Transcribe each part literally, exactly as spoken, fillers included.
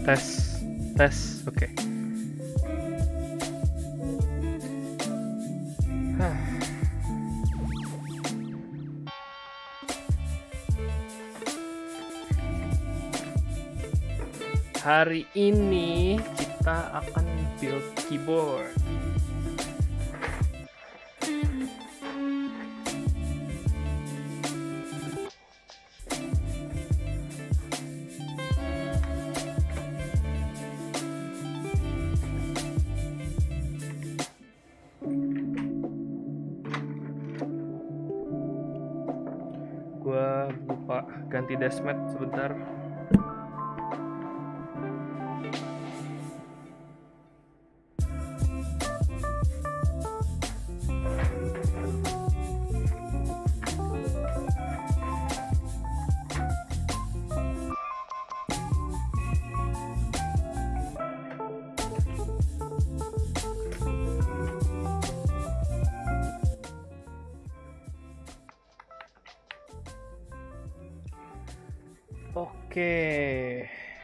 tes tes oke okay. Hari ini kita akan build keyboard. Gua lupa ganti dashmat sebentar. Oke.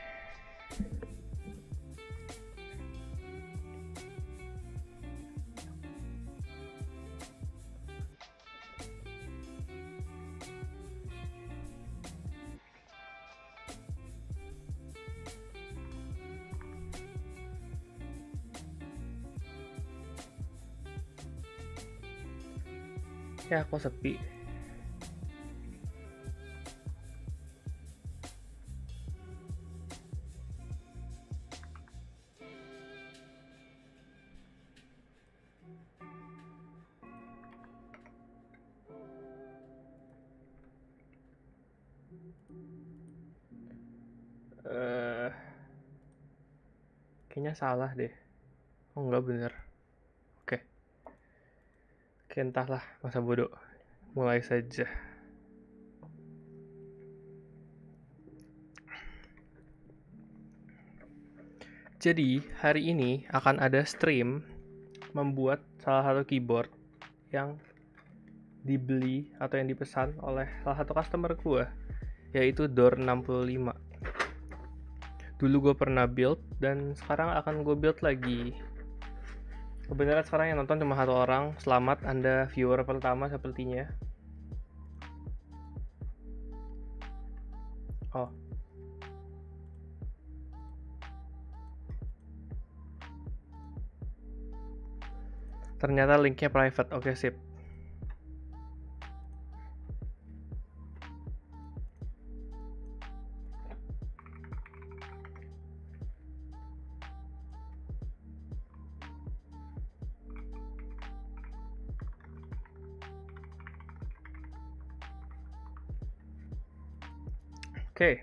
Ya, kok sepi. Uh, kayaknya salah deh. Oh enggak, bener. Oke. Oke, entahlah, masa bodoh. Mulai saja. Jadi, hari ini akan ada stream membuat salah satu keyboard yang dibeli atau yang dipesan oleh salah satu customer gue, yaitu Door enam puluh lima. Dulu gue pernah build dan sekarang akan gue build lagi. Kebenaran sekarang yang nonton cuma satu orang. Selamat, Anda viewer pertama sepertinya. Oh. Ternyata linknya private. Oke, sip. Oke. Okay.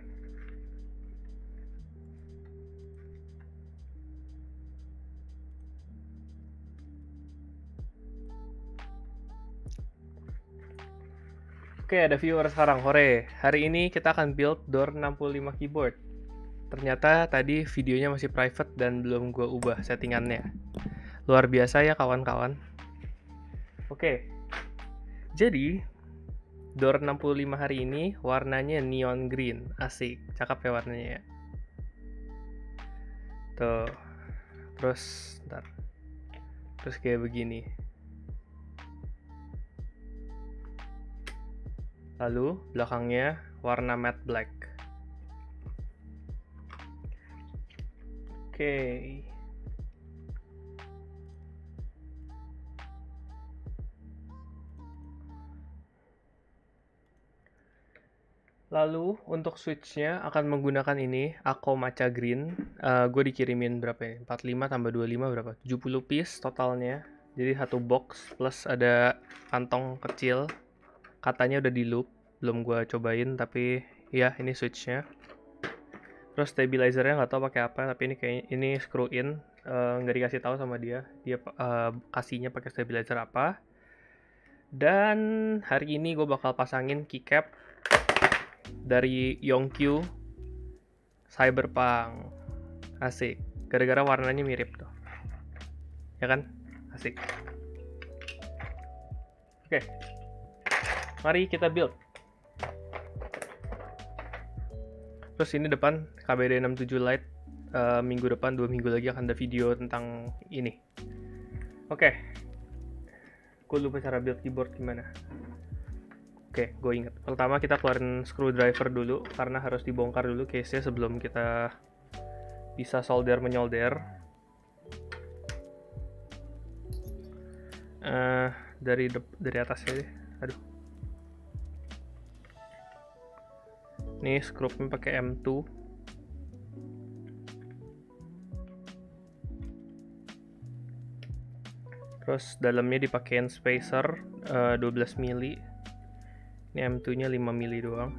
Oke, okay, ada viewer sekarang. Hore. Hari ini kita akan build Door enam puluh lima keyboard. Ternyata tadi videonya masih private dan belum gue ubah settingannya. Luar biasa ya kawan-kawan. Oke. Okay. Jadi Door enam puluh lima hari ini warnanya neon green. Asik, cakep ya warnanya ya. Tuh. Terus, ntar. Terus kayak begini. Lalu, belakangnya warna matte black. Oke. Okay. Lalu untuk switch-nya akan menggunakan ini Ako Matcha Green. Uh, gue dikirimin berapa ya? empat puluh lima tambah dua puluh lima berapa? tujuh puluh piece totalnya. Jadi satu box plus ada kantong kecil. Katanya udah di loop, belum gue cobain tapi ya ini switch-nya. Terus stabilizer-nya nggak tahu pakai apa, tapi ini kayak ini screw in, uh, nggak dikasih tahu sama dia. Dia uh, kasihnya pakai stabilizer apa. Dan hari ini gue bakal pasangin keycap dari Yonkyu Cyberpunk. Asik, gara-gara warnanya mirip tuh, ya kan? Asik. Oke, mari kita build. Terus ini depan K B D enam puluh tujuh Lite uh, minggu depan, dua minggu lagi akan ada video tentang ini. Oke, okay. Gue lupa cara build keyboard gimana. Oke, okay, gue inget. Pertama kita keluarin screwdriver dulu, karena harus dibongkar dulu case-nya sebelum kita bisa solder menyolder. Uh, dari dari atasnya deh. Aduh. Nih screw-nya pakai M dua. Terus dalamnya dipakein spacer uh, dua belas mili. Ini M dua nya lima mili doang.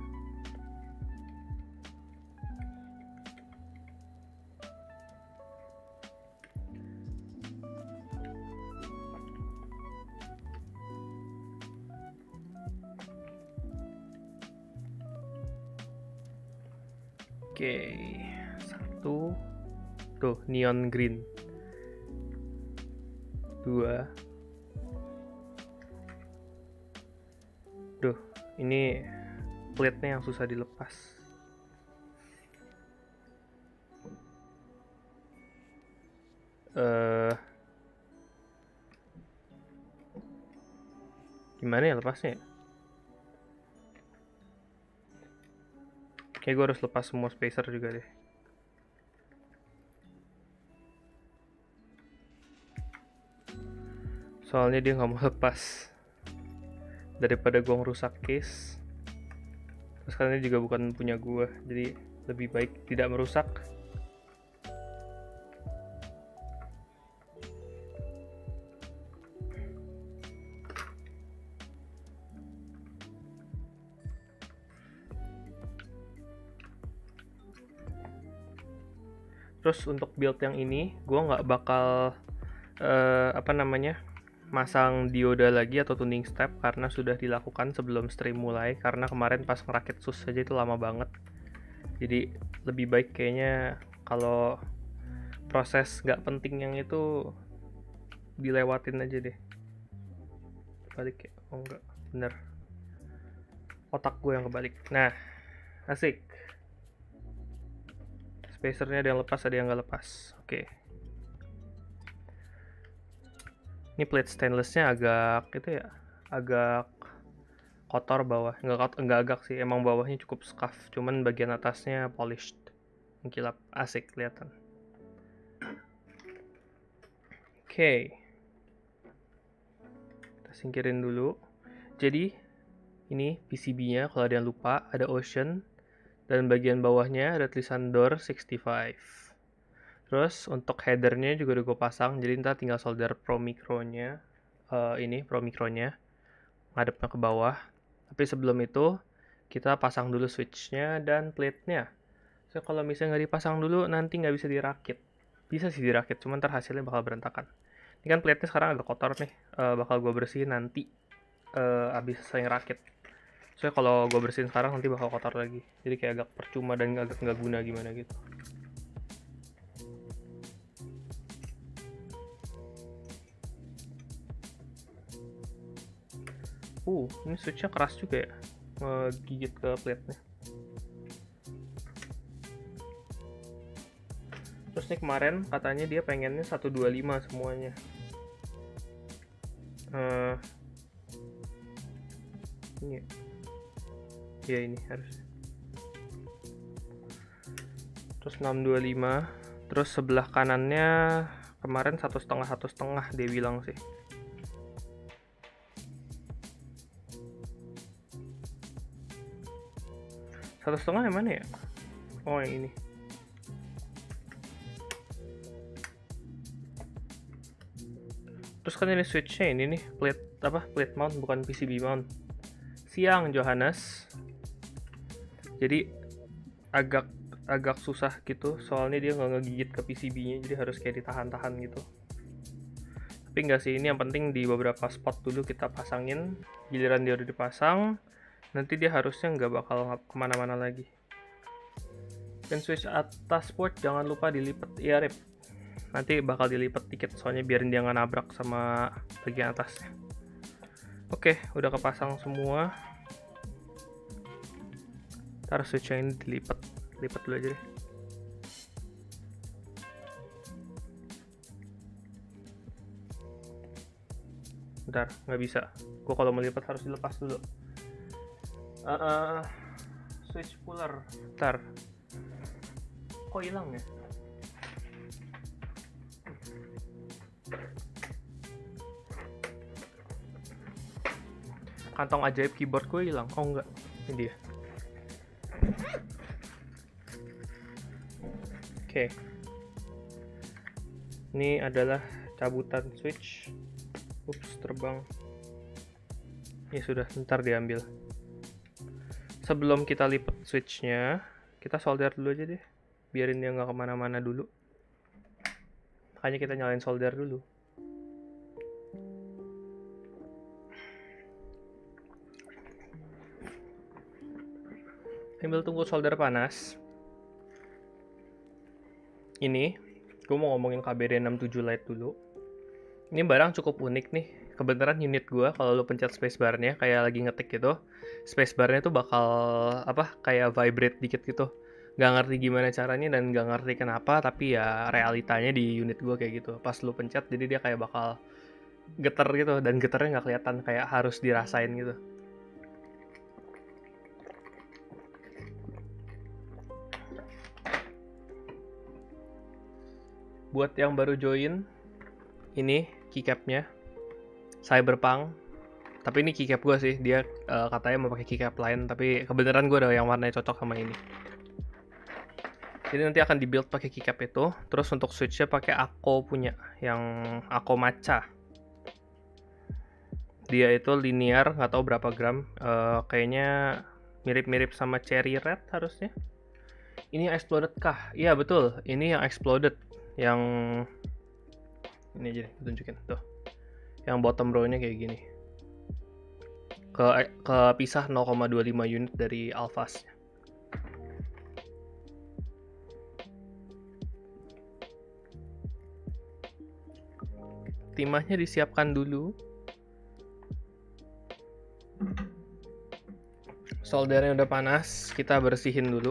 Oke, satu, tuh neon green, dua, duh, ini plate-nya yang susah dilepas. Uh, gimana ya lepasnya? Kayak gue harus lepas semua spacer juga deh. Soalnya dia nggak mau lepas. Daripada gue ngerusak case. Terus karena ini juga bukan punya gue, jadi lebih baik tidak merusak. Terus untuk build yang ini, gue nggak bakal uh, apa namanya masang dioda lagi atau tuning step karena sudah dilakukan sebelum stream mulai. Karena kemarin pas ngerakit sus aja itu lama banget. Jadi lebih baik kayaknya kalau proses nggak penting yang itu dilewatin aja deh. Balik ya? Oh enggak, bener. Otak gue yang kebalik. Nah, asik. Spacernya ada yang lepas, ada yang nggak lepas. Oke. Okay. Ini plate stainlessnya agak itu ya, agak kotor bawah. Nggak nggak agak sih, emang bawahnya cukup scuff. Cuman bagian atasnya polished, mengkilap, asik kelihatan. Oke. Okay. Kita singkirin dulu. Jadi ini P C B-nya, kalau ada yang lupa, ada Ocean. Dan bagian bawahnya ada tulisan door sixty-five. Terus untuk headernya juga udah gue pasang, jadi ntar tinggal solder Pro Micro-nya. Uh, ini Pro Micro-nya ngadepnya ke bawah. Tapi sebelum itu kita pasang dulu switch-nya dan plate-nya. So kalau misalnya nggak dipasang dulu nanti nggak bisa dirakit. Bisa sih dirakit, cuman ntar hasilnya bakal berantakan. Ini kan plate-nya sekarang agak kotor nih, uh, bakal gue bersihin nanti uh, abis selesai ngerakit. Soalnya kalau gue bersihin sekarang nanti bakal kotor lagi. Jadi kayak agak percuma dan agak nggak guna gimana gitu. Uh, ini switchnya keras juga ya. Ngegigit ke plate-nya. Terus nih kemarin katanya dia pengennya seratus dua puluh lima semuanya. Uh, ini ya ini harus. Terus enam dua lima. Terus sebelah kanannya kemarin satu setengah satu setengah dia bilang sih. Satu setengah yang mana ya? Oh yang ini. Terus kan ini switchnya ini nih plate apa? Plate mount bukan P C B mount. Siang Johannes. Jadi agak agak susah gitu, soalnya dia nggak ngegigit ke P C B-nya, jadi harus kayak ditahan-tahan gitu. Tapi nggak sih, ini yang penting di beberapa spot dulu kita pasangin. Giliran dia udah dipasang, nanti dia harusnya nggak bakal kemana-mana lagi. Dan switch atas port jangan lupa dilipat, iya Rip. Nanti bakal dilipat dikit, soalnya biarin dia nggak nabrak sama bagian atasnya. Oke, udah kepasang semua. Ntar switch yang ini dilipat, lipat dulu aja deh. Bentar, nggak bisa. Gue kalau melipat harus dilepas dulu. Uh, uh, switch puller. Bentar. Kok hilang ya? Kantong ajaib keyboard gue hilang. Oh enggak, ini dia. Oke. Okay. Ini adalah cabutan switch. Ups, terbang. Ya sudah, ntar diambil. Sebelum kita lipat switchnya, kita solder dulu aja deh. Biarin dia nggak kemana-mana dulu. Makanya kita nyalain solder dulu. Sambil tunggu solder panas. Ini, gue mau ngomongin K B D enam tujuh Lite dulu. Ini barang cukup unik nih. Kebenaran unit gue kalau lo pencet spacebar-nya kayak lagi ngetik gitu, spacebar-nya tuh bakal apa kayak vibrate dikit gitu. Gak ngerti gimana caranya dan gak ngerti kenapa, tapi ya realitanya di unit gue kayak gitu. Pas lo pencet jadi dia kayak bakal geter gitu, dan geternya nggak kelihatan, kayak harus dirasain gitu. Buat yang baru join, ini keycapnya Cyberpunk. Tapi ini keycap gue sih, dia uh, katanya mau pakai keycap lain, tapi kebenaran gue ada yang warnanya cocok sama ini. Jadi nanti akan dibuild pakai keycap itu. Terus untuk switchnya pakai Akko punya, yang Akko Matcha. Dia itu linear, nggak tahu berapa gram. Uh, kayaknya mirip-mirip sama Cherry Red harusnya. Ini yang exploded kah? Iya betul, ini yang exploded. Yang ini aja nih, tunjukin tuh. Yang bottom row-nya kayak gini. Ke kepisah nol koma dua lima unit dari Alphas. Timahnya disiapkan dulu. Soldernya udah panas, kita bersihin dulu.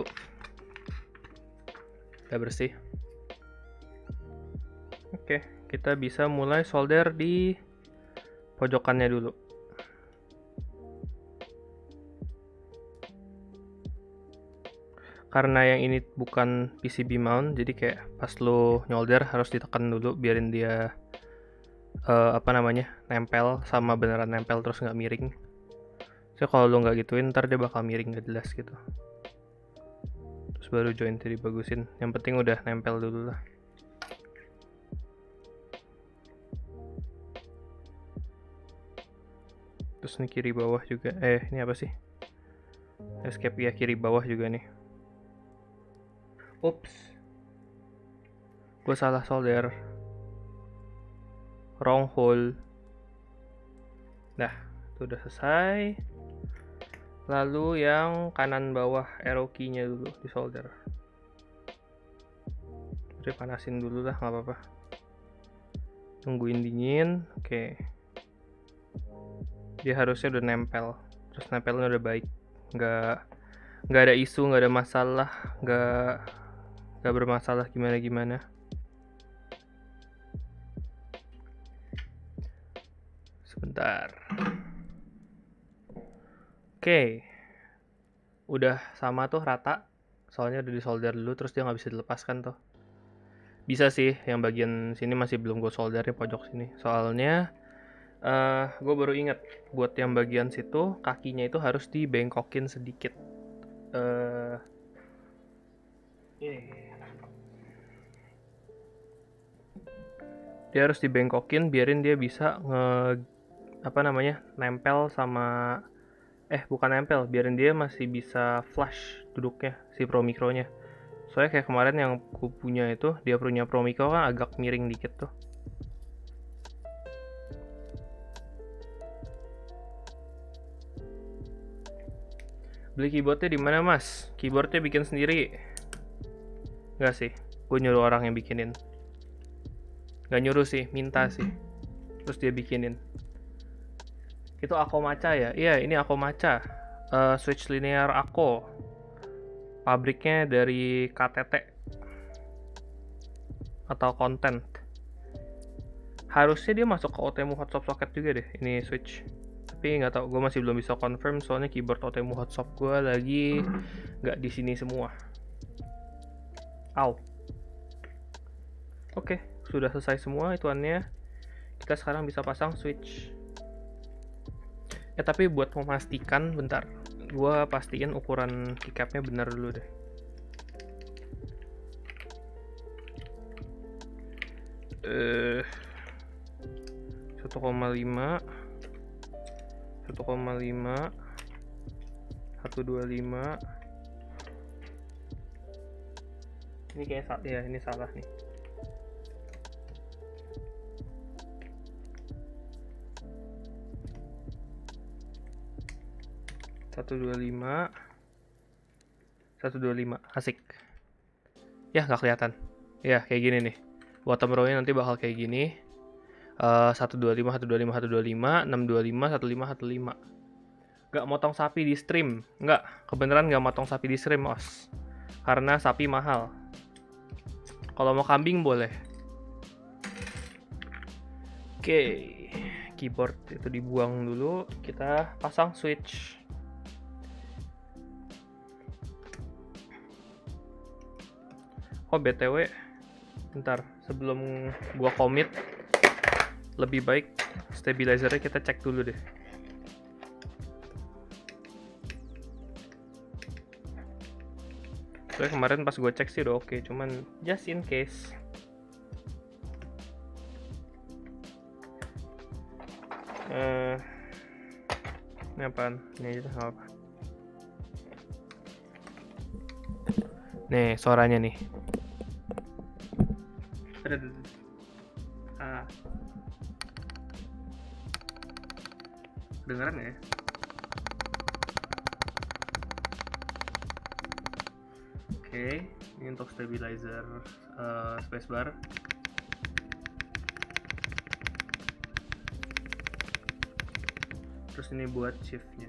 Udah bersih. Oke, kita bisa mulai solder di pojokannya dulu. Karena yang ini bukan P C B mount, jadi kayak pas lo nyolder harus ditekan dulu biarin dia uh, apa namanya nempel sama beneran nempel terus nggak miring. So kalau lo nggak gituin, ntar dia bakal miring nggak jelas gitu. Terus baru jointnya dibagusin. Yang penting udah nempel dulu lah. Terus ini kiri bawah juga. Eh ini apa sih? Escape ya, kiri bawah juga nih. Ups, gue salah solder. Wrong hole. Nah, itu udah selesai. Lalu yang kanan bawah arrow key-nya dulu di solder. Jadi panasin dulu lah, nggak apa-apa. Tungguin dingin. Oke. Dia harusnya udah nempel. Terus nempelnya udah baik. Nggak nggak ada isu, nggak ada masalah, nggak nggak bermasalah gimana-gimana. Sebentar. Oke. Udah sama tuh rata. Soalnya udah disolder dulu, terus dia nggak bisa dilepaskan tuh. Bisa sih, yang bagian sini masih belum gue solder di pojok sini. Soalnya uh, gue baru inget, buat yang bagian situ, kakinya itu harus dibengkokin sedikit. Uh, ini. Dia harus dibengkokin biarin dia bisa nge apa namanya nempel sama eh bukan nempel, biarin dia masih bisa flush duduknya si Pro Micro-nya. Soalnya kayak kemarin yang aku punya itu, dia punya Pro Micro kan agak miring dikit tuh. Beli keyboardnya di mana mas? Keyboardnya bikin sendiri? Enggak sih, gue nyuruh orang yang bikinin. Gak nyuruh sih, minta sih. Terus dia bikinin. Itu Akko Matcha ya? Iya, ini Akko Matcha. Uh, switch linear Akko. Pabriknya dari K T T. Atau Content. Harusnya dia masuk ke Otemu Hotshot socket juga deh, ini switch. Tapi nggak tahu, gue masih belum bisa confirm soalnya keyboard Otemu Hotshot gue lagi nggak di sini semua. Au. Oke, sudah selesai semua ituannya. Kita sekarang bisa pasang switch. Ya tapi buat memastikan, bentar, gue pastiin ukuran keycapnya benar dulu deh. Eh, satu koma lima, satu koma lima, satu dua lima. Ini kayak salah ya, ini salah nih. satu dua lima, satu dua lima, asik. Ya nggak kelihatan. Ya kayak gini nih. Bottom row-nya nanti bakal kayak gini. Uh, satu dua lima, satu dua lima, satu dua lima, enam dua lima, satu lima, satu lima. Nggak motong sapi di stream. Nggak, kebenaran nggak motong sapi di stream, os. Karena sapi mahal. Kalau mau kambing boleh. Oke, keyboard itu dibuang dulu. Kita pasang switch. Oh B T W, bentar, sebelum gua commit, lebih baik stabilizernya kita cek dulu deh. Soalnya kemarin pas gua cek sih udah oke, okay, cuman just in case. Uh, ini apaan? Ini aja apa? Nih suaranya nih. Ah. Dengeran ya? Oke, ini untuk stabilizer uh, spacebar. Terus ini buat shiftnya.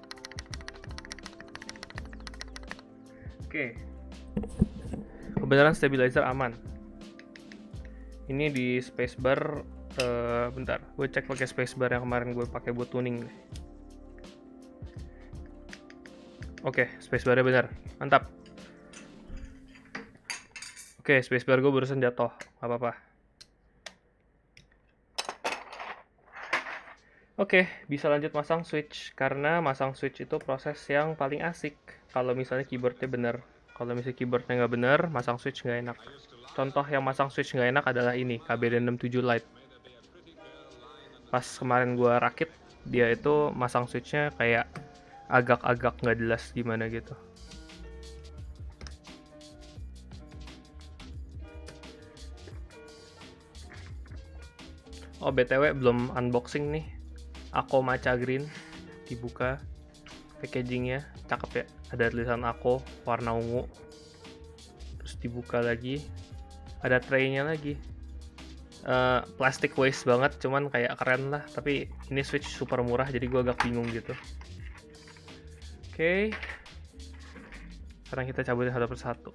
Oke, kebenaran stabilizer aman. Ini di spacebar, uh, bentar, gue cek pakai spacebar yang kemarin gue pakai buat tuning. Oke, spacebarnya benar, mantap. Oke, spacebar gue barusan jatuh, gak apa-apa. Oke, bisa lanjut masang switch, karena masang switch itu proses yang paling asik. Kalau misalnya keyboardnya benar, kalau misalnya keyboardnya nggak benar, masang switch nggak enak. Contoh yang masang switch nggak enak adalah ini, K B D enam tujuh Lite. Pas kemarin gue rakit, dia itu masang switchnya kayak agak-agak nggak jelas gimana gitu. Oh B T W belum unboxing nih. Ako Matcha Green, dibuka packagingnya, cakep ya. Ada tulisan Ako warna ungu. Terus dibuka lagi, ada tray-nya lagi. Uh, plastic waste banget, cuman kayak keren lah. Tapi ini switch super murah, jadi gue agak bingung gitu. Oke, okay. Sekarang kita cabutin satu persatu.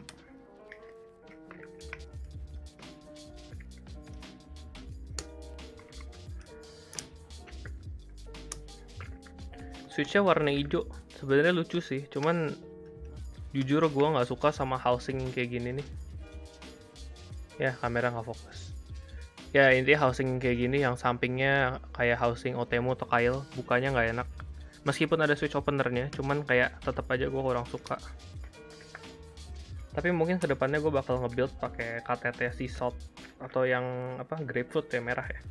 Switchnya warna hijau, sebenarnya lucu sih, cuman jujur gue nggak suka sama housing kayak gini nih. Ya kamera nggak fokus. Ya intinya housing kayak gini yang sampingnya kayak housing Otemu atau Kail, bukanya nggak enak. Meskipun ada switch openernya, cuman kayak tetap aja gue kurang suka. Tapi mungkin kedepannya gue bakal nge-build pakai K T T Sea Salt atau yang apa grapefruit ya, merah ya.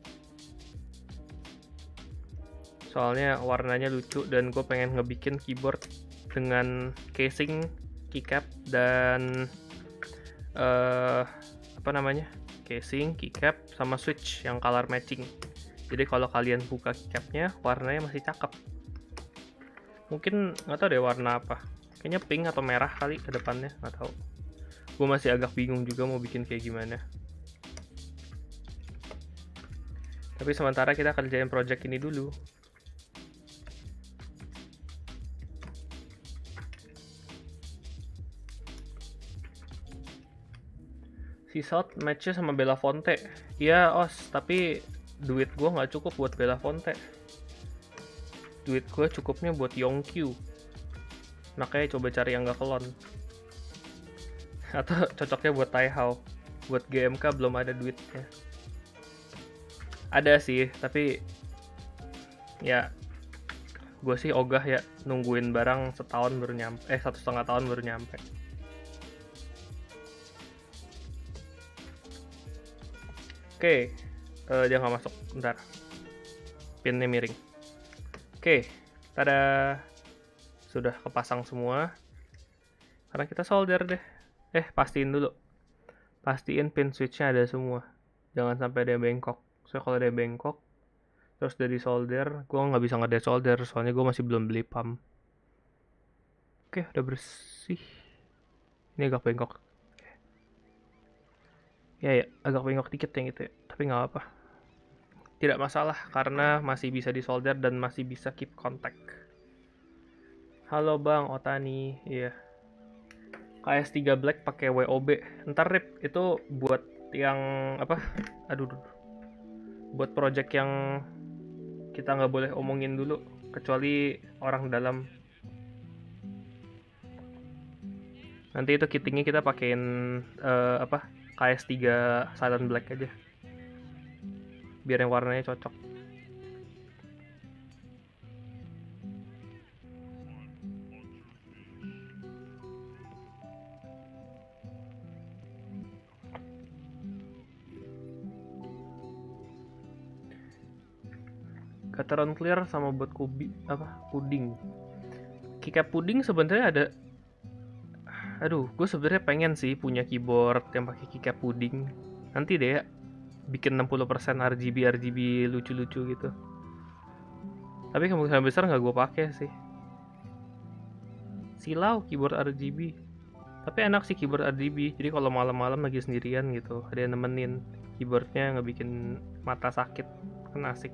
Soalnya warnanya lucu dan gue pengen ngebikin keyboard dengan casing, keycap, dan uh, apa namanya, casing, keycap, sama switch yang color matching. Jadi kalau kalian buka keycapnya, warnanya masih cakep. Mungkin nggak tahu deh warna apa. Kayaknya pink atau merah kali ke depannya, nggak tahu. Gue masih agak bingung juga mau bikin kayak gimana. Tapi sementara kita kerjain project ini dulu. Si South matchnya sama Belafonte. Iya, Os, tapi duit gue nggak cukup buat Belafonte. Duit gue cukupnya buat Yongkyu. Makanya coba cari yang nggak kelon. Atau cocoknya buat Taihao. Buat G M K belum ada duitnya. Ada sih, tapi ya gue sih ogah ya nungguin barang setahun baru nyampe. Eh, satu setengah tahun baru nyampe. Oke, okay. uh, dia nggak masuk, bentar. Pinnya miring. Oke, okay. Tada. Sudah kepasang semua. Karena kita solder deh. Eh, pastiin dulu. Pastiin pin switch-nya ada semua. Jangan sampai ada bengkok. Soalnya kalau ada bengkok, terus udah di solder, gue nggak bisa nge solder. Soalnya gue masih belum beli pump. Oke, okay, udah bersih. Ini agak bengkok. Ya ya, agak bengkok dikit yang itu ya. Tapi nggak apa. Tidak masalah, karena masih bisa disolder dan masih bisa keep contact. Halo Bang Otani, iya. K S tiga Black pakai W O B. Ntar Rip, itu buat yang apa? Aduh, aduh. Buat project yang kita nggak boleh omongin dulu, kecuali orang dalam. Nanti itu kittingnya kita pakein uh, apa? K S tiga Silent Black aja. Biar yang warnanya cocok. Gataran clear sama buat kubi apa? Puding. Keycap puding sebenarnya ada. Aduh, gue sebenarnya pengen sih punya keyboard yang pakai keycap puding. Nanti deh ya, bikin enam puluh persen R G B R G B lucu-lucu gitu. Tapi kemungkinan besar nggak gue pakai sih. Silau keyboard R G B. Tapi enak sih keyboard R G B. Jadi kalau malam-malam lagi sendirian gitu, ada yang nemenin. Keyboardnya nggak bikin mata sakit, kan asik.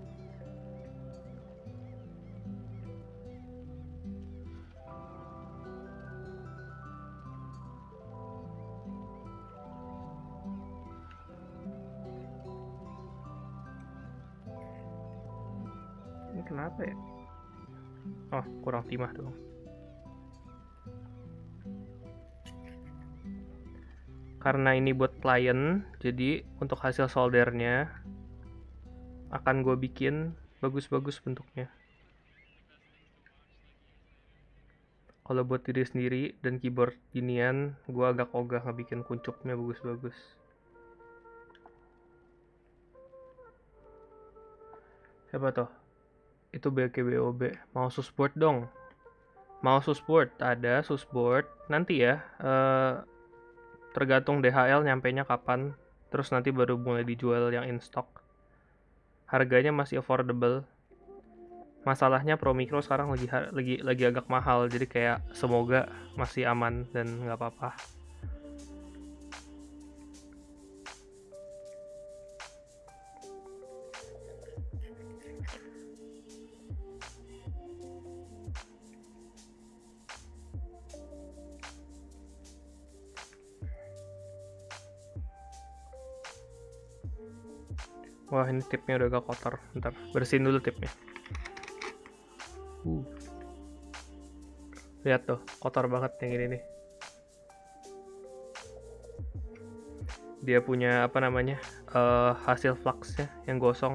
Kenapa ya? Oh, kurang timah dong. Karena ini buat client, jadi untuk hasil soldernya akan gue bikin bagus-bagus bentuknya. Kalau buat diri sendiri dan keyboard ginian, gue agak ogah ngebikin kuncupnya bagus-bagus. Siapa tuh? Itu B K B O B. Mau susboard dong. Mau susboard, ada susboard. Nanti ya, uh, tergantung D H L nyampenya kapan. Terus nanti baru mulai dijual yang in stock. Harganya masih affordable. Masalahnya Pro Micro sekarang lagi lagi lagi agak mahal. Jadi kayak semoga masih aman dan nggak apa-apa. Wah, ini tipnya udah agak kotor. Bentar, bersihin dulu tipnya. Uh. Lihat tuh, kotor banget yang ini nih. Dia punya apa namanya? Uh, hasil fluxnya yang gosong.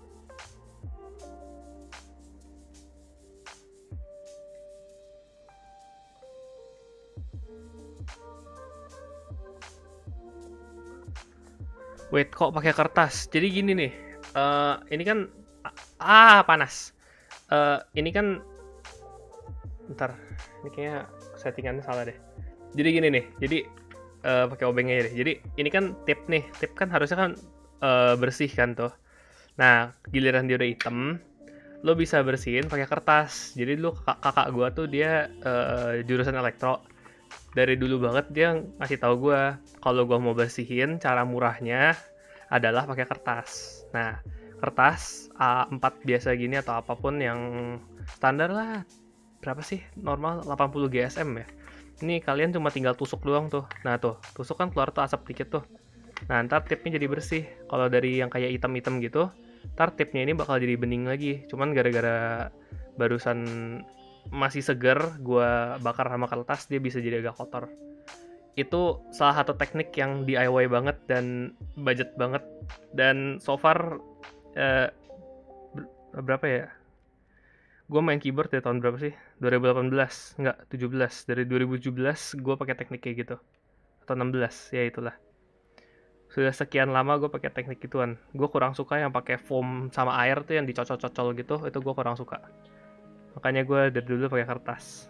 Wait, kok pakai kertas? Jadi gini nih, uh, ini kan ah panas. Uh, ini kan, ntar, ini kayaknya settingannya salah deh. Jadi gini nih, jadi uh, pakai obengnya deh. Jadi ini kan tip nih, tip kan harusnya kan uh, bersih kan tuh. Nah, giliran dia udah hitam, lo bisa bersihin pakai kertas. Jadi dulu kakak, kakak gue tuh dia uh, jurusan elektro. Dari dulu banget dia ngasih tahu gue kalau gue mau bersihin cara murahnya adalah pakai kertas. Nah, kertas A empat biasa gini atau apapun yang standar lah, berapa sih normal delapan puluh G S M ya. Ini kalian cuma tinggal tusuk doang tuh. Nah tuh, tusuk kan keluar tuh asap dikit tuh. Nah ntar tipnya jadi bersih. Kalau dari yang kayak hitam-hitam gitu, ntar tipnya ini bakal jadi bening lagi. Cuman gara-gara barusan masih seger, gua bakar sama kertas, dia bisa jadi agak kotor. Itu salah satu teknik yang D I Y banget dan budget banget. Dan so far eh, berapa ya? Gue main keyboard dari tahun berapa sih? dua ribu delapan belas, enggak, tujuh belas. Dari dua ribu tujuh belas gue pakai teknik kayak gitu. Atau enam belas, ya itulah. Sudah sekian lama gue pakai teknik gituan. Gue kurang suka yang pakai foam sama air tuh yang dicocol-cocol gitu, itu gue kurang suka. Makanya gue dari dulu pakai kertas.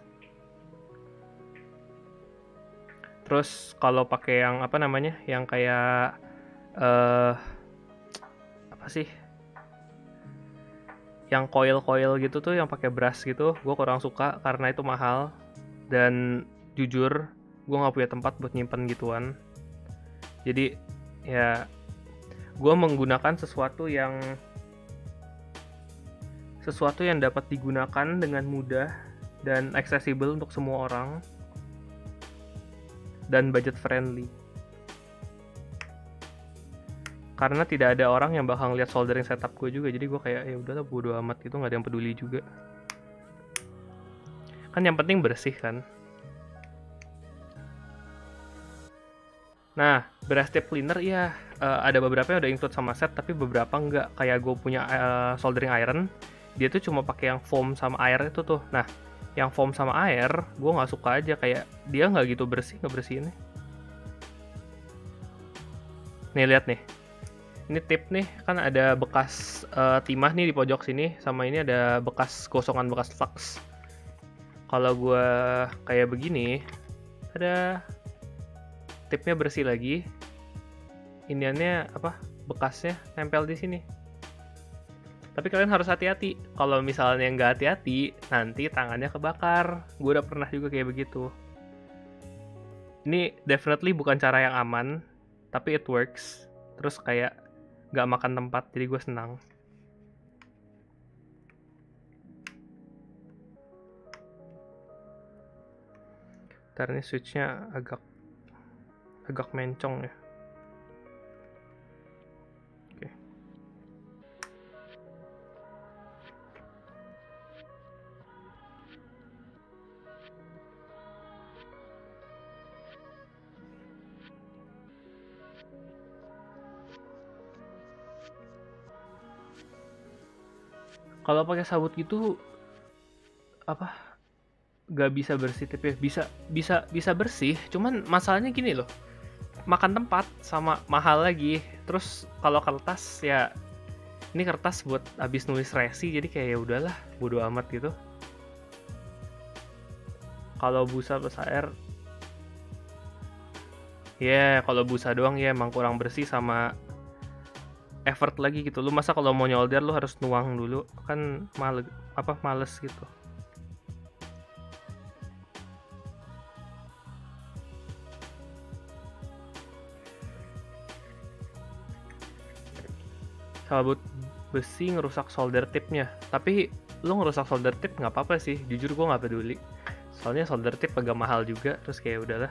Terus kalau pakai yang apa namanya? Yang kayak eh uh, apa sih? Yang coil-coil gitu tuh yang pakai brush gitu, gue kurang suka karena itu mahal. Dan jujur, gue nggak punya tempat buat nyimpen gituan. Jadi ya gue menggunakan sesuatu yang sesuatu yang dapat digunakan dengan mudah dan accessible untuk semua orang dan budget friendly. Karena tidak ada orang yang bakal lihat soldering setup gue juga, jadi gue kayak ya udahlah bodo amat gitu, nggak ada yang peduli juga. Kan yang penting bersih kan. Nah, brush tip cleaner ya uh, ada beberapa yang udah include sama set, tapi beberapa nggak. Kayak gue punya uh, soldering iron, dia tuh cuma pakai yang foam sama air itu tuh. Nah, yang foam sama air, gue nggak suka aja, kayak dia nggak gitu bersih, nggak bersihinnya. Nih lihat nih, ini tip nih, kan ada bekas uh, timah nih di pojok sini, sama ini ada bekas gosongan bekas flux. Kalau gue kayak begini, ada tipnya bersih lagi, iniannya apa, bekasnya nempel di sini. Tapi kalian harus hati-hati, kalau misalnya nggak hati-hati nanti tangannya kebakar. Gue udah pernah juga kayak begitu. Ini definitely bukan cara yang aman, tapi it works. Terus kayak nggak makan tempat, jadi gue senang. Ntar ini switchnya agak agak mencong ya. Oke. Kalau pakai sabut gitu apa? Gak bisa bersih tapi bisa bisa bisa bersih. Cuman masalahnya gini loh. Makan tempat sama mahal lagi. Terus kalau kertas ya ini kertas buat abis nulis resi, jadi kayak ya udahlah bodo amat gitu. Kalau busa plus air ya yeah, kalau busa doang ya emang kurang bersih sama effort lagi gitu. Lu masa kalau mau nyolder lu harus nuang dulu, kan males apa males gitu. Sabut besi ngerusak solder tipnya, tapi lu ngerusak solder tip nggak apa-apa sih, jujur gue nggak peduli. Soalnya solder tip agak mahal juga, terus kayak udahlah.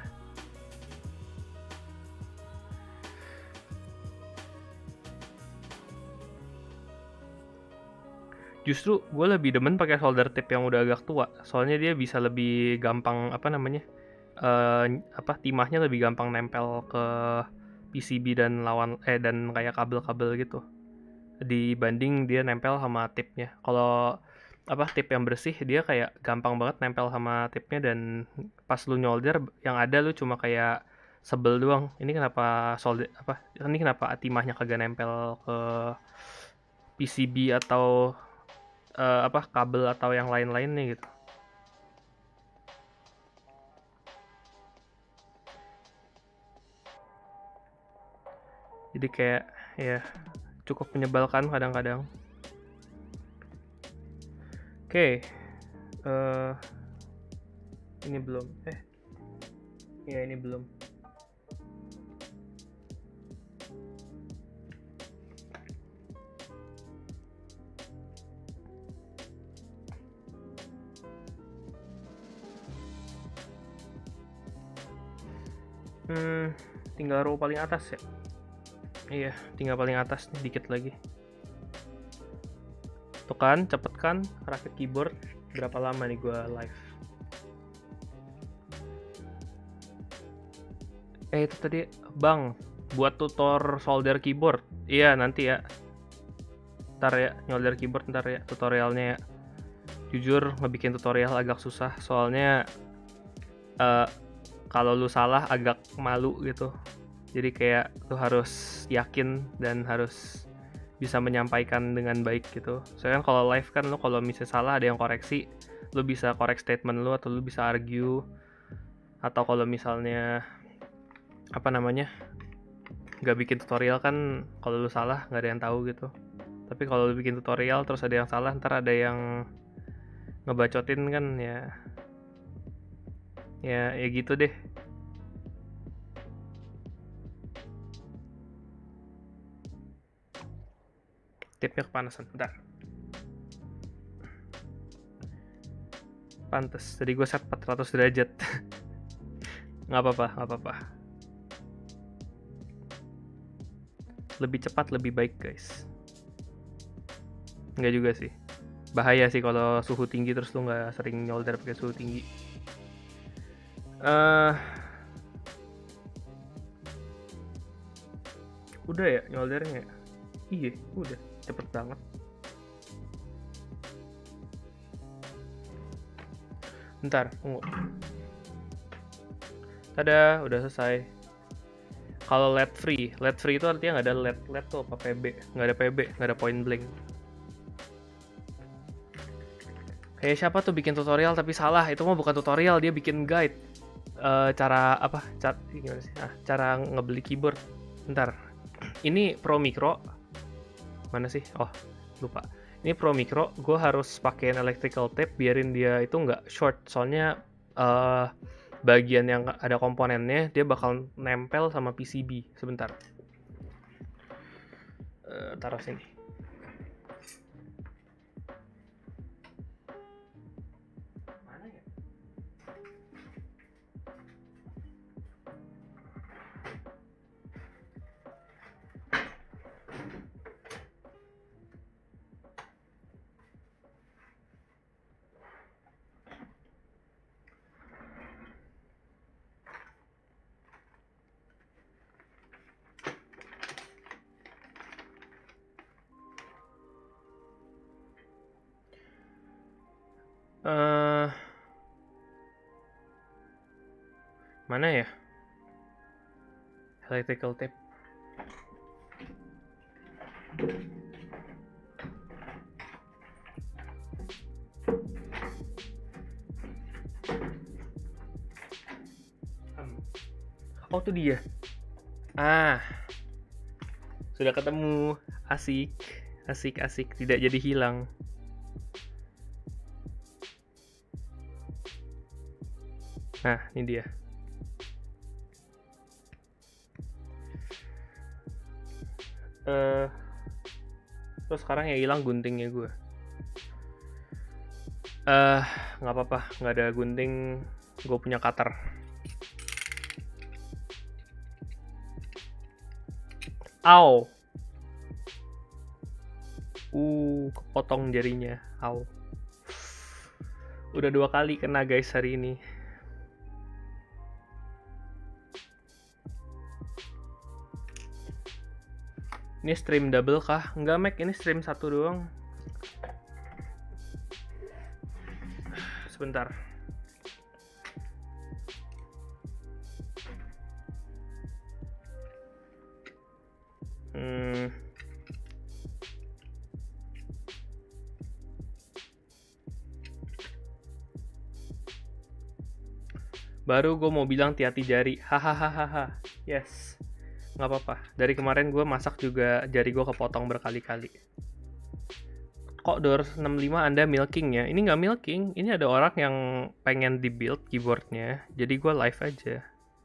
Justru gue lebih demen pakai solder tip yang udah agak tua, soalnya dia bisa lebih gampang apa namanya, uh, apa timahnya lebih gampang nempel ke P C B dan lawan eh dan kayak kabel-kabel gitu. Dibanding dia nempel sama tipnya. Kalau apa tip yang bersih dia kayak gampang banget nempel sama tipnya, dan pas lu nyolder yang ada lu cuma kayak sebel doang. Ini kenapa solder apa? Ini kenapa timahnya kagak nempel ke P C B atau uh, apa kabel atau yang lain-lainnya gitu. Jadi kayak ya cukup menyebalkan kadang-kadang. Oke, okay. uh, ini belum, eh, ya ini belum. Hmm, tinggal row paling atas ya. Iya, tinggal paling atas nih, dikit lagi. Tuh kan, cepet kan, rakit keyboard. Berapa lama nih gua live? Eh itu tadi, Bang, buat tutor solder keyboard. Iya, nanti ya. Ntar ya, nyolder keyboard ntar ya, tutorialnya ya. Jujur, ngebikin tutorial agak susah, soalnya uh, kalau lu salah agak malu gitu. Jadi kayak lu harus yakin dan harus bisa menyampaikan dengan baik gitu. Soalnya kan kalau live kan lu kalau misalnya salah ada yang koreksi, lu bisa korek statement lu atau lu bisa argue. Atau kalau misalnya apa namanya? Nggak bikin tutorial kan kalau lu salah nggak ada yang tahu gitu. Tapi kalau lu bikin tutorial terus ada yang salah, ntar ada yang ngebacotin kan ya. Ya ya gitu deh. Tipnya kepanasan, bentar. Pantes, tadi gue set empat ratus derajat. Nggak apa-apa, nggak apa-apa. Lebih cepat, lebih baik guys. Nggak juga sih. Bahaya sih kalau suhu tinggi terus lu nggak sering nyolder pakai suhu tinggi. Uh, udah ya nyoldernya? Iya, udah. Cepet banget. Bentar, tunggu. Tada, udah selesai. Kalau L E D free, L E D free itu artinya nggak ada L E D. L E D tuh apa P B? Nggak ada P B, nggak ada point blank. Kayak siapa tuh bikin tutorial tapi salah, itu mah bukan tutorial, dia bikin guide. Uh, cara apa? Cara, gimana sih? Ah, cara ngebeli keyboard. Bentar. Ini Pro Micro. Mana sih? Oh, lupa. Ini Pro Micro, gue harus pakein electrical tape biarin dia itu nggak short. Soalnya uh, bagian yang ada komponennya dia bakal nempel sama P C B. Sebentar. Uh, taruh sini. Uh, mana ya? Electrical tape. Oh tuh dia. Ah, sudah ketemu. Asik, asik, asik. Tidak jadi hilang. Nah, ini dia. Uh, terus sekarang ya hilang guntingnya gue. Eh, uh, nggak apa-apa, nggak ada gunting. Gue punya cutter. Au. Uh, kepotong jarinya. Au. Udah dua kali kena guys hari ini. Ini stream double kah? Enggak, Mac. Ini stream satu doang. Sebentar. Hmm. Baru gue mau bilang hati-hati jari. Hahaha. Yes. Nggak apa-apa. Dari kemarin gue masak juga jari gue kepotong berkali-kali. Kok Doors enam puluh lima Anda milking ya? Ini nggak milking. Ini ada orang yang pengen di-build keyboardnya. Jadi gue live aja.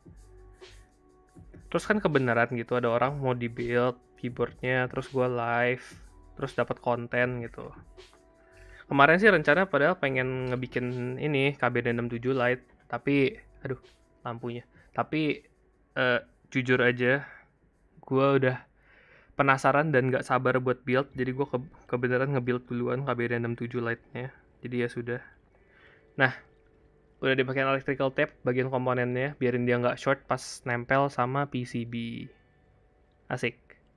Terus kan kebenaran gitu. Ada orang mau di-build keyboardnya. Terus gue live. Terus dapat konten gitu. Kemarin sih rencana padahal pengen ngebikin ini K B D enam puluh tujuh Lite. Tapi, aduh, lampunya. Tapi uh, jujur aja, gue udah penasaran dan nggak sabar buat build, jadi gue ke kebenaran nge-build duluan K B R enam tujuh Lite-nya. Jadi ya sudah. Nah, udah dipakai electrical tape bagian komponennya, biarin dia nggak short pas nempel sama P C B. Asik.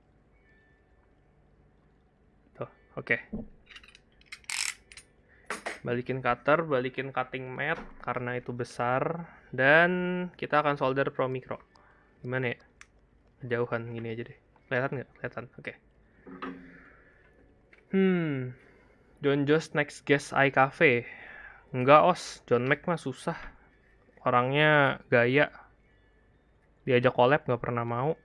Tuh, oke. Okay. Balikin cutter, balikin cutting mat karena itu besar, dan kita akan solder Pro Micro. Gimana ya? Kejauhan gini aja deh. Kelihatan nggak? Kelihatan. Oke. Okay. Hmm. John Joe's Next Guest iCafe. Enggak, os. John Mac mah susah. Orangnya gaya. Diajak collab nggak pernah mau.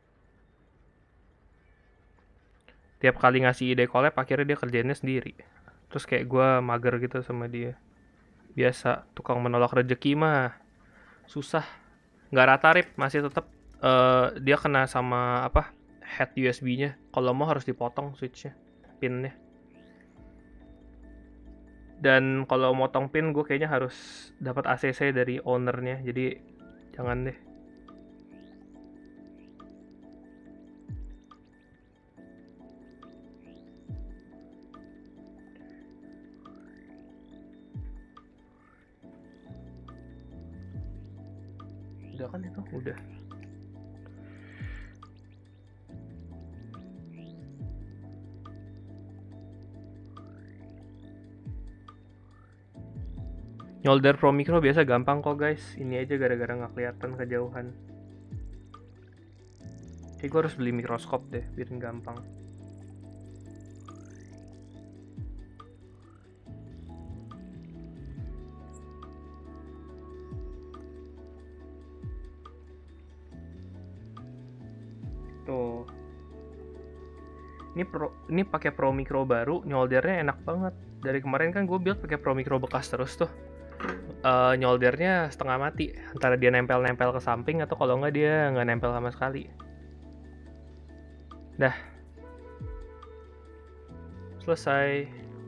Tiap kali ngasih ide collab, akhirnya dia kerjainnya sendiri. Terus kayak gue mager gitu sama dia. Biasa, tukang menolak rezeki mah susah. Nggak rata rip, masih tetap uh, dia kena sama apa head U S B-nya. Kalau mau harus dipotong switch-nya, pin-nya. Dan kalau motong pin, gue kayaknya harus dapat A C C dari ownernya. Jadi jangan deh. Udah kan itu? Udah. Nyolder Pro Micro biasa gampang kok guys. Ini aja gara-gara nggak kelihatan kejauhan. Jadi gue harus beli mikroskop deh, biar gampang. Tuh. Ini pro, ini pakai Pro Micro baru, nyoldernya enak banget. Dari kemarin kan gue build pakai Pro Micro bekas terus tuh. Uh, nyoldernya setengah mati, antara dia nempel-nempel ke samping atau kalau nggak dia nggak nempel sama sekali. Dah selesai.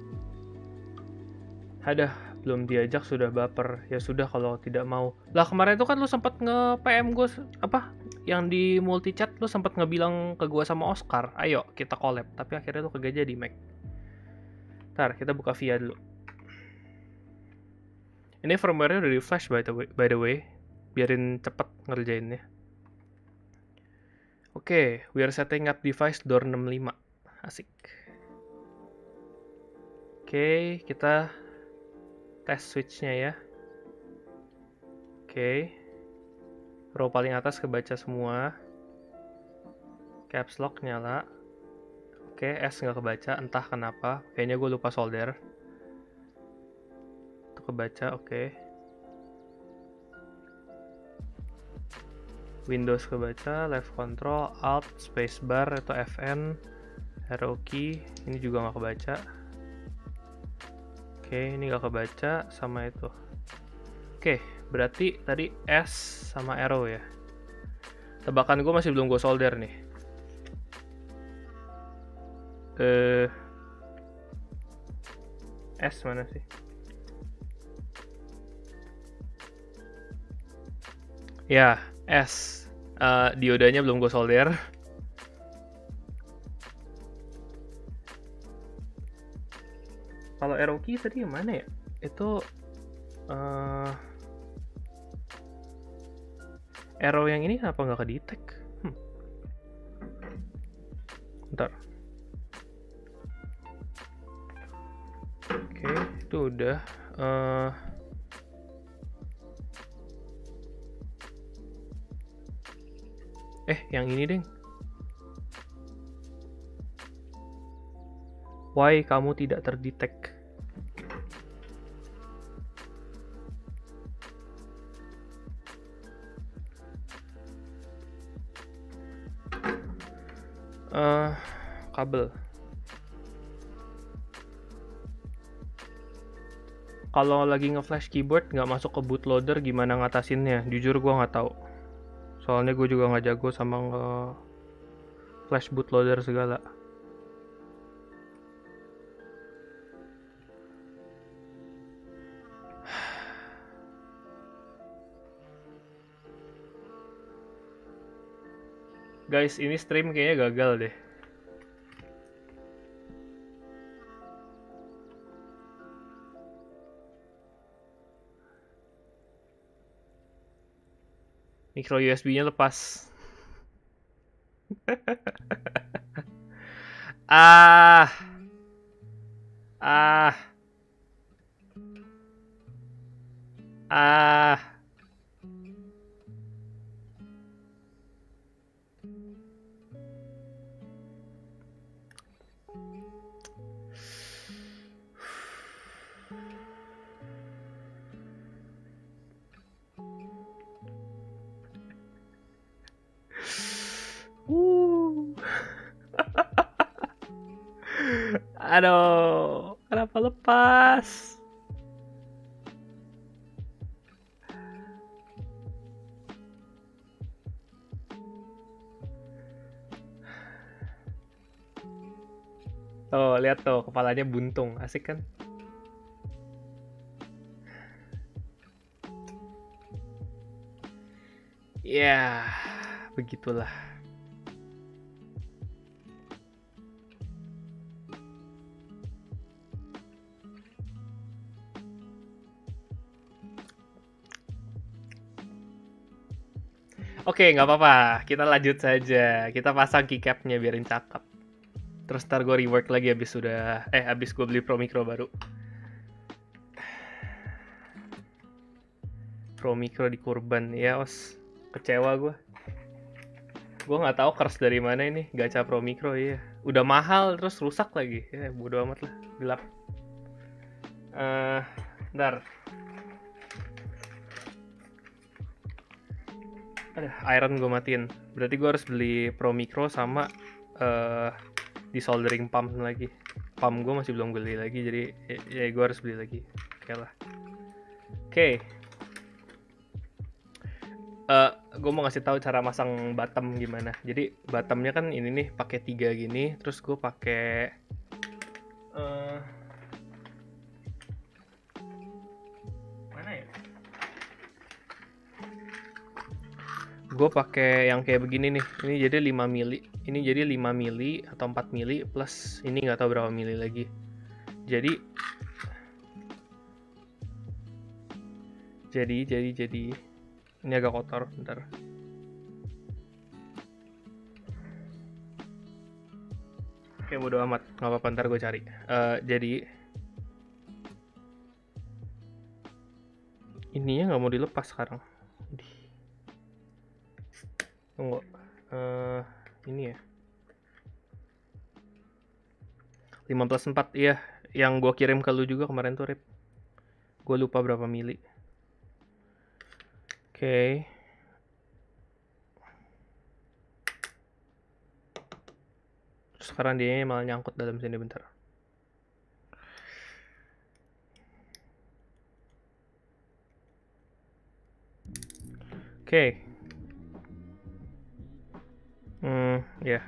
Ada belum diajak sudah baper. Ya sudah kalau tidak mau. Lah kemarin itu kan lu sempat nge-P M gue apa yang di multi chat, lu sempat ngebilang ke gue sama Oscar, ayo kita collab, tapi akhirnya lu kagak jadi, Mac. Ntar kita buka via dulu. Ini firmware-nya udah di flash by the way, by the way. Biarin cepet ngerjainnya. Oke, okay, we are setting up device door enam puluh lima. Asik. Oke, okay, kita tes switch-nya ya. Oke. Okay. Row paling atas kebaca semua. Caps lock nyala. Oke, okay, S nggak kebaca, entah kenapa. Kayaknya gue lupa solder. Itu kebaca, oke. Okay. Windows kebaca, left control, alt, spacebar atau F N, arrow key, ini juga nggak kebaca. Oke, okay, ini nggak kebaca sama itu. Oke, okay, berarti tadi S sama arrow ya. Tebakan gue masih belum gue solder nih. Eh, S mana sih? Ya, S. Uh, diodanya belum gue solder. Kalau arrow key tadi yang mana ya? Itu uh, arrow yang ini apa nggak kedetek? Hmm. Bentar. Oke, okay, itu udah. Uh, eh, yang ini deng. Why kamu tidak terdetek? Uh, kabel. Kalau lagi nge-flash keyboard nggak masuk ke bootloader, gimana ngatasinnya? Jujur gue nggak tahu. Soalnya gue juga nggak jago sama nge-flash bootloader segala. Guys, ini stream kayaknya gagal deh. Micro U S B-nya lepas. ah. Ah. Ah. Uh. Aduh, kenapa lepas? Oh, lihat tuh, kepalanya buntung, asik kan? Ya, begitulah. Oke, nggak apa-apa. Kita lanjut saja. Kita pasang keycapnya biarin cakep. Terus ntar gue rework lagi abis sudah... Eh, abis gue beli Pro Micro baru. Pro Micro di kurban. Ya, os. Kecewa gue. Gue nggak tahu kers dari mana ini. Gacha Pro Micro, iya. Udah mahal, terus rusak lagi. Ya, bodo amat lah. Gelap. Uh, ntar. Aduh, iron gue matiin. Berarti gue harus beli Pro Micro sama uh, desoldering pump lagi. Pump gue masih belum beli lagi, jadi ya, ya gue harus beli lagi. Oke lah. Oke. Okay. Uh, gue mau ngasih tahu cara masang bottom gimana. Jadi bottomnya kan ini nih pakai tiga gini, terus gue pakai uh, mana ya? Gue pakai yang kayak begini nih. Ini jadi lima mili. Ini jadi lima mili atau empat mili plus ini nggak tahu berapa mili lagi. Jadi jadi jadi jadi ini agak kotor, bentar. Oke, bodo amat, nggak apa-apa, ntar gue cari. Uh, jadi ininya nggak mau dilepas sekarang. Tunggu, uh, ini ya. lima plus empat, iya. Yang gue kirim ke lu juga kemarin tuh, Rip. Gue lupa berapa mili. Oke. Okay. Sekarang dia malah nyangkut dalam sini, bentar. Oke. Okay. Hmm, ya. Yeah.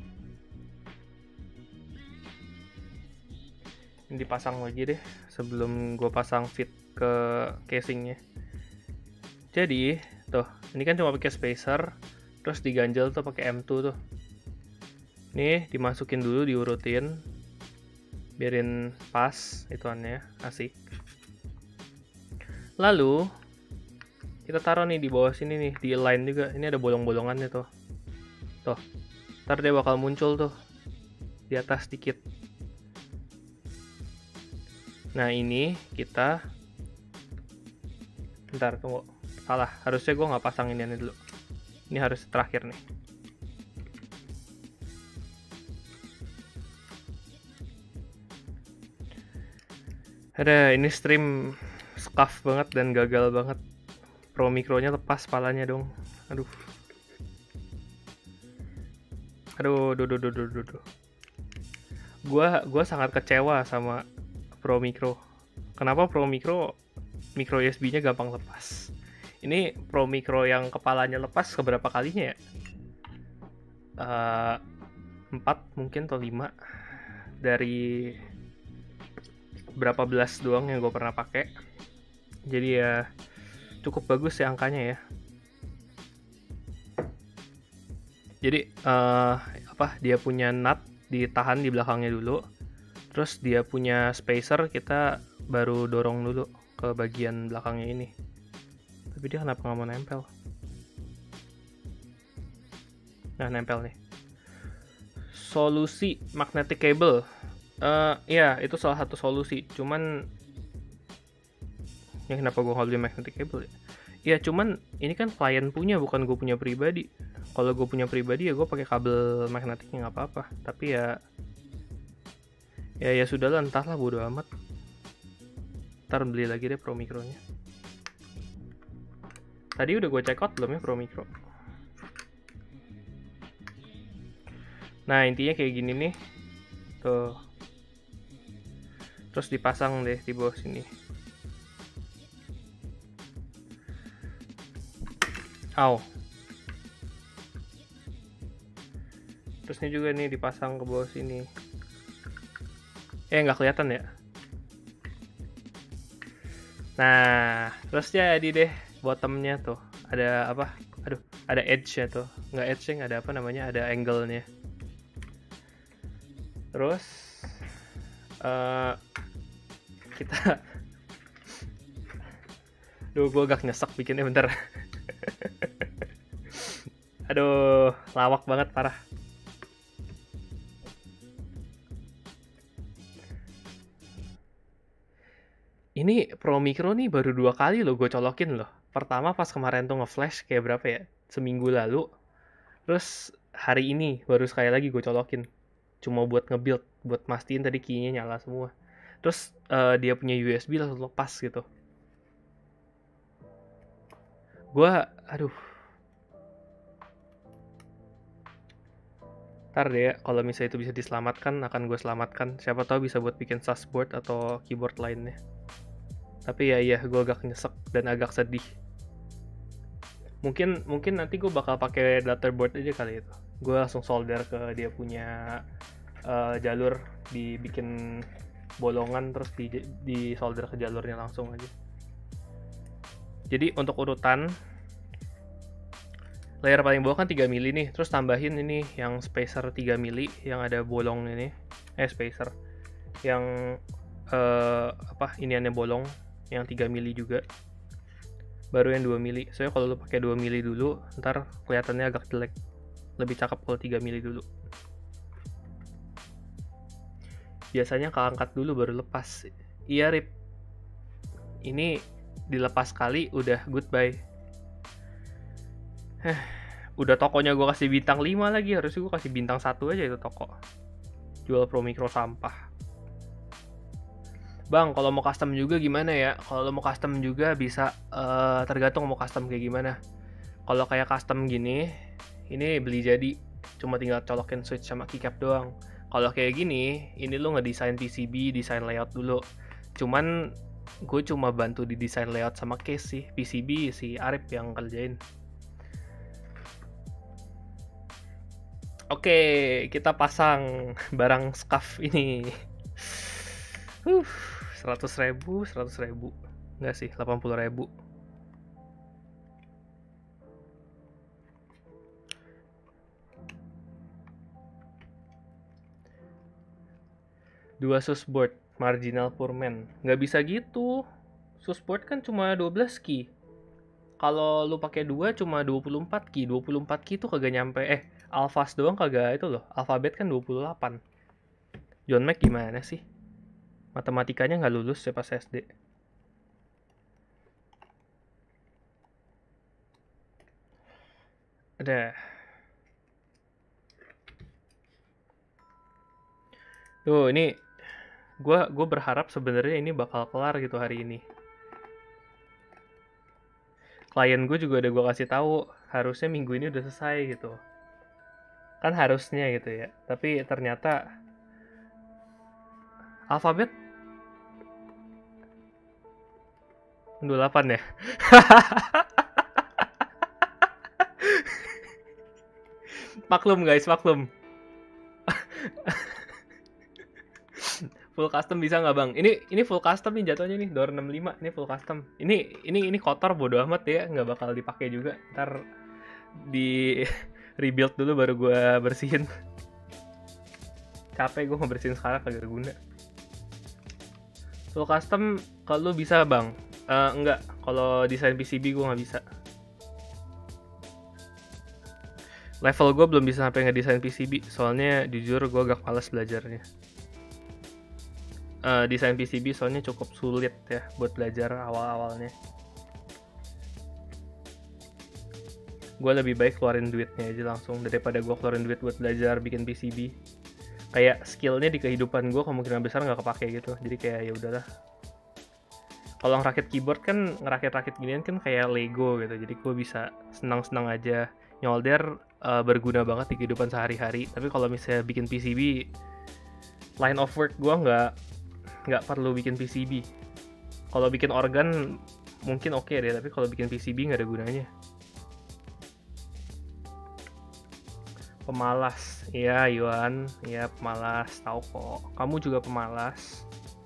Ini dipasang lagi deh sebelum gue pasang fit ke casingnya. Jadi, tuh, ini kan cuma pakai spacer, terus diganjel tuh pakai M dua tuh. Nih, dimasukin dulu, diurutin. Biarin pas ituannya, asik. Lalu kita taruh nih di bawah sini nih, di align juga. Ini ada bolong-bolongannya tuh. Tuh. Ntar dia bakal muncul tuh di atas dikit. Nah, ini kita bentar, tunggu. Salah, harusnya gue nggak pasang ini dulu. Ini harus terakhir nih. Ada, ini stream scuff banget dan gagal banget. Pro Micro-nya lepas palanya dong. Aduh. Aduh, duh, duh, duh, duh, duh, duh. Gua, gua sangat kecewa sama Pro Micro. Kenapa Pro Micro micro U S B-nya gampang lepas? Ini Pro Micro yang kepalanya lepas keberapa kalinya ya? Uh, empat mungkin atau lima dari berapa belas doang yang gue pernah pakai. Jadi ya cukup bagus ya angkanya ya. Jadi uh, apa? Dia punya nut ditahan di belakangnya dulu. Terus dia punya spacer, kita baru dorong dulu ke bagian belakangnya ini. Tapi dia kenapa nggak mau nempel? Nah, nempel nih. Solusi magnetic cable. Uh, ya, itu salah satu solusi. Cuman ya kenapa gue nggak beli magnetic cable ya? Ya cuman ini kan klien punya, bukan gue punya pribadi. Kalau gue punya pribadi ya gue pakai kabel magnetiknya nggak apa-apa. Tapi ya ya ya sudahlah, entahlah, bodo amat. Ntar beli lagi deh Pro Micro-nya. Tadi udah gue check out belum ya Pro Micro? Nah intinya kayak gini nih. Tuh. Terus dipasang deh di bawah sini. Aw. Terus ini juga nih dipasang ke bawah sini. Eh nggak kelihatan ya? Nah, terus jadi deh bottomnya tuh ada apa? Aduh, ada edge-nya tuh. Nggak edge-nya, ada apa namanya? Ada angle-nya. Terus uh, kita, duh, gue agak nyesek bikinnya, bentar. Aduh, lawak banget, parah. Ini Pro Micro nih baru dua kali loh gue colokin loh. Pertama pas kemarin tuh nge-flash kayak berapa ya? Seminggu lalu. Terus hari ini baru sekali lagi gue colokin. Cuma buat nge-build, buat mastiin tadi key-nya nyala semua. Terus uh, dia punya U S B langsung lepas gitu. Gue, aduh. Ntar deh ya, kalau misalnya itu bisa diselamatkan, akan gue selamatkan. Siapa tahu bisa buat bikin susboard atau keyboard lainnya. Tapi ya iya, gue agak nyesek dan agak sedih. Mungkin mungkin nanti gue bakal pakai datterboard aja kali itu. Gue langsung solder ke dia punya uh, jalur, dibikin bolongan terus di, di solder ke jalurnya langsung aja. Jadi untuk urutan, layer paling bawah kan tiga mili nih, terus tambahin ini yang spacer tiga mili yang ada bolong ini, eh spacer yang uh, apa iniannya bolong yang tiga mili juga, baru yang dua mili. Soalnya kalau lu pakai dua mili dulu ntar kelihatannya agak jelek, lebih cakep kalau tiga mili dulu. Biasanya keangkat dulu baru lepas. Iya Rip, ini dilepas kali udah goodbye. Heh, udah tokonya gue kasih bintang lima lagi, harusnya gue kasih bintang satu aja itu toko. Jual Pro Micro sampah. Bang, kalau mau custom juga gimana ya? Kalau mau custom juga bisa, uh, tergantung mau custom kayak gimana. Kalau kayak custom gini, ini beli jadi, cuma tinggal colokin switch sama keycap doang. Kalau kayak gini, ini lo ngedesain P C B, desain layout dulu. Cuman gue cuma bantu di desain layout sama case sih. P C B si Arif yang kerjain. Oke, kita pasang barang scuff ini. Uh. seratus ribu, seratus ribu. Enggak sih, delapan puluh ribu. Dua susboard, marginal Pullman. Nggak bisa gitu. Susboard kan cuma dua belas key. Kalau lu pakai dua cuma dua puluh empat key. dua puluh empat key tuh kagak nyampe. Eh, Alphas doang kagak itu loh. Alphabet kan dua puluh delapan. John Mac gimana sih? Matematikanya nggak lulus ya pas S D. Ada. Tuh ini, gue gue berharap sebenarnya ini bakal kelar gitu hari ini. Klien gue juga udah gue kasih tahu harusnya minggu ini udah selesai gitu. Kan harusnya gitu ya. Tapi ternyata Alphabet dua puluh delapan ya. Maklum guys, maklum. Full custom bisa nggak bang? Ini ini full custom nih jatuhnya nih, door enam puluh lima ini full custom. Ini ini ini kotor bodo amat ya, nggak bakal dipakai juga. Ntar di rebuild dulu baru gue bersihin. Capek gue ngebersihin sekarang kagak guna. Full custom kalau bisa bang, uh, enggak. Kalau desain P C B gue nggak bisa. Level gue belum bisa sampai ngedesain P C B, soalnya jujur gue agak males belajarnya. Uh, desain P C B soalnya cukup sulit ya buat belajar awal-awalnya. Gue lebih baik keluarin duitnya aja langsung daripada gue keluarin duit buat belajar bikin P C B. Kayak skillnya di kehidupan gue kemungkinan besar nggak kepake gitu, jadi kayak ya udahlah. Kalau ngerakit keyboard kan ngerakit-rakit ginian kan kayak Lego gitu, jadi gue bisa senang-senang aja. Nyolder uh, berguna banget di kehidupan sehari-hari, tapi kalau misalnya bikin P C B, line of work gue nggak nggak perlu bikin P C B. Kalau bikin organ mungkin oke okay deh, tapi kalau bikin P C B nggak ada gunanya. Pemalas, iya Yuan, iya pemalas, tahu kok. Kamu juga pemalas.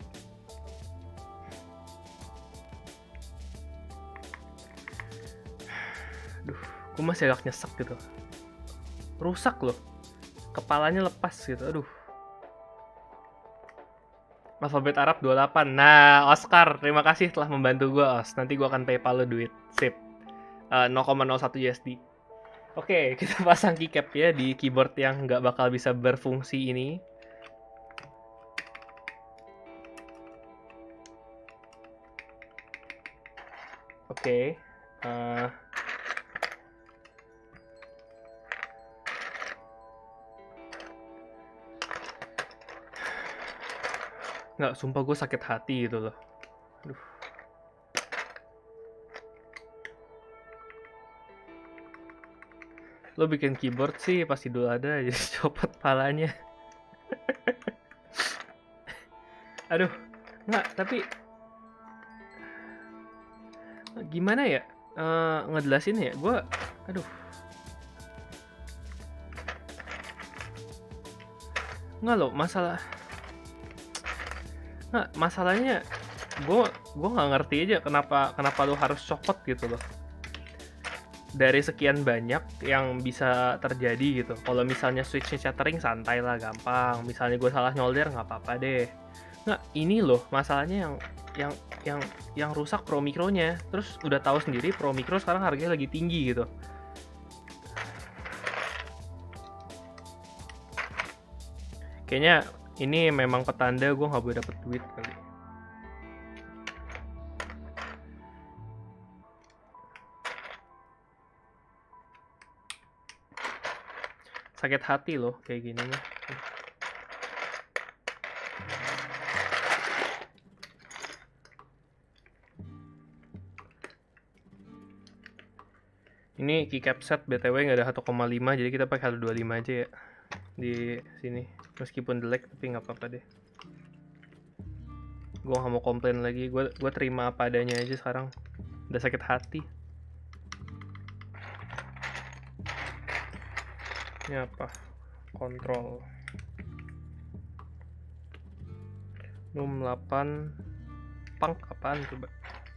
Duh, gue masih agak nyesek gitu. Rusak loh, kepalanya lepas gitu, aduh. Alfabet Arab dua puluh delapan. Nah, Oscar, terima kasih telah membantu gue, Os. Nanti gue akan PayPal lo duit, sip. Uh, nol koma nol satu U S D. Oke, kita pasang keycap ya di keyboard yang nggak bakal bisa berfungsi ini. Oke. Uh, nggak, sumpah gue sakit hati gitu loh. Aduh. Lo bikin keyboard sih pasti dulu ada, jadi copot palanya. Aduh, nggak, tapi gimana ya uh, ngejelasin ya, gue, aduh, nggak lo masalah, nggak masalahnya, gue gue nggak ngerti aja kenapa kenapa lo harus copot gitu loh. Dari sekian banyak yang bisa terjadi gitu. Kalau misalnya switchnya chattering santai lah, gampang. Misalnya gue salah nyolder nggak apa-apa deh. Nggak, ini loh masalahnya yang yang yang yang rusak Pro Micro-nya. Terus udah tahu sendiri Pro Micro sekarang harganya lagi tinggi gitu. Kayaknya ini memang petanda gue nggak boleh dapet duit kali. Sakit hati loh kayak gini mah. Ini keycap set B T W nggak ada satu koma lima, jadi kita pakai satu dua lima aja ya di sini. Meskipun jelek tapi nggak apa-apa deh. Gue nggak mau komplain lagi. Gue gue terima apa adanya aja sekarang. Udah sakit hati. Ini apa? Kontrol. Num delapan. Punk apaan coba?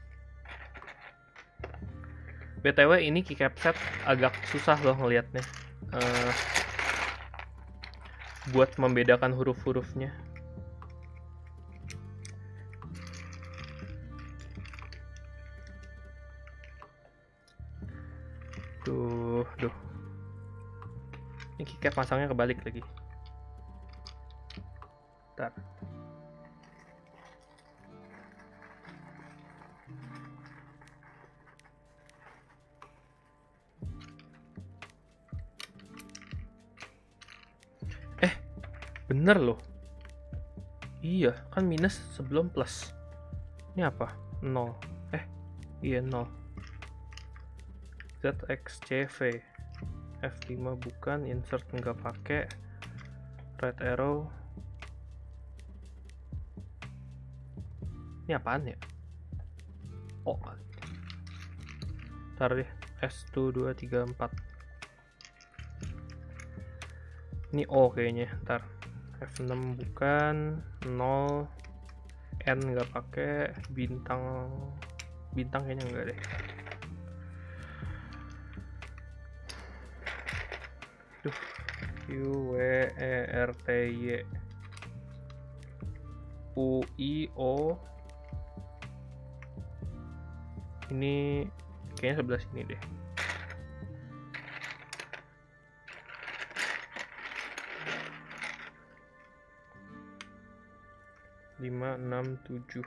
B T W ini keycap set agak susah loh ngelihatnya. Uh, buat membedakan huruf-hurufnya. Duh, duh. Ini keycap pasangnya kebalik lagi. Bentar. Eh, bener loh. Iya, kan minus sebelum plus. Ini apa? nol. Eh, iya nol. Z X C V. F lima bukan, insert nggak pakai, right arrow. Ini apaan ya? Oh, ntar deh, S satu dua tiga empat. Ini O kayaknya, ntar F enam bukan, nol, N nggak pakai, bintang bintang kayaknya enggak deh. Duh, Q W E R T Y U I O. Ini kayaknya sebelah sini deh. lima, enam, tujuh.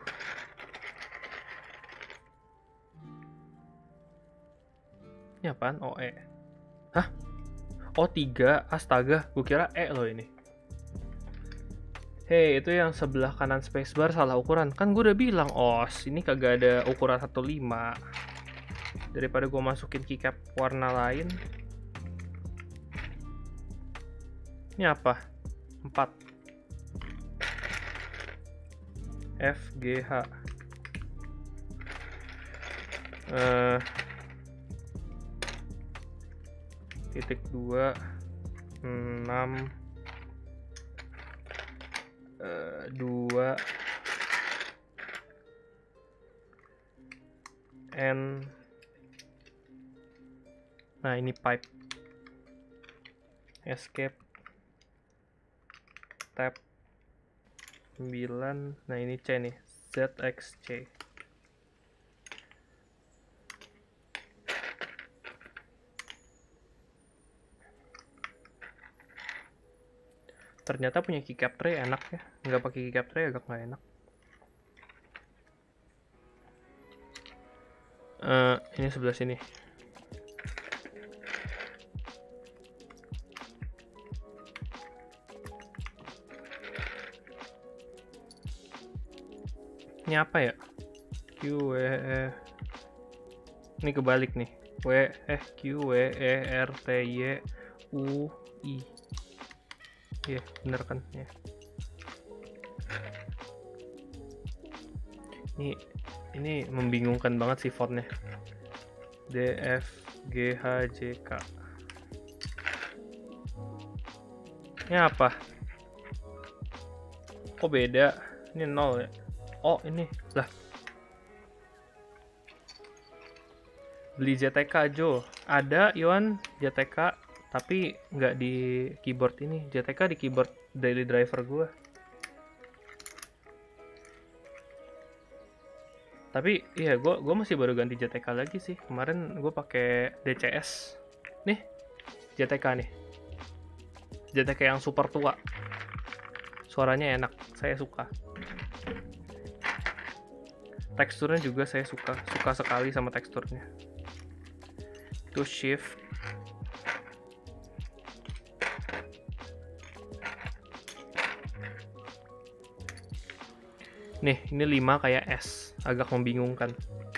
Ini apaan? O E. Hah? O tiga. Astaga, gue kira E loh ini. Hei, itu yang sebelah kanan spacebar salah ukuran. Kan gue udah bilang, os, ini kagak ada ukuran satu koma lima. Daripada gue masukin keycap warna lain. Ini apa? empat. F G H. Uh, titik dua, enam, uh, dua, N. Nah, ini pipe. Escape. Tab. sembilan. Nah, ini C nih. Z X C. Ternyata punya keycap tray enak ya. Nggak pakai keycap tray agak nggak enak. Uh, ini sebelah sini. Ini apa ya? Q W E. Ini kebalik nih. W eh Q W E R T Y U I. Iya, yeah, bener kan ya. Ini ini membingungkan banget sih fontnya. D F G H J K. Ini apa? Kok beda? Ini nol ya. Oh, ini lah. Beli Z T K Jo. Ada Iwan Z T K, tapi nggak di keyboard ini. Z T K di keyboard daily driver gua. Tapi iya, gua gua masih baru ganti Z T K lagi sih. Kemarin gua pakai D C S. Nih, Z T K nih. Z T K yang super tua. Suaranya enak, saya suka. Teksturnya juga saya suka, suka sekali sama teksturnya. Itu shift. Nih, ini lima kayak S, agak membingungkan.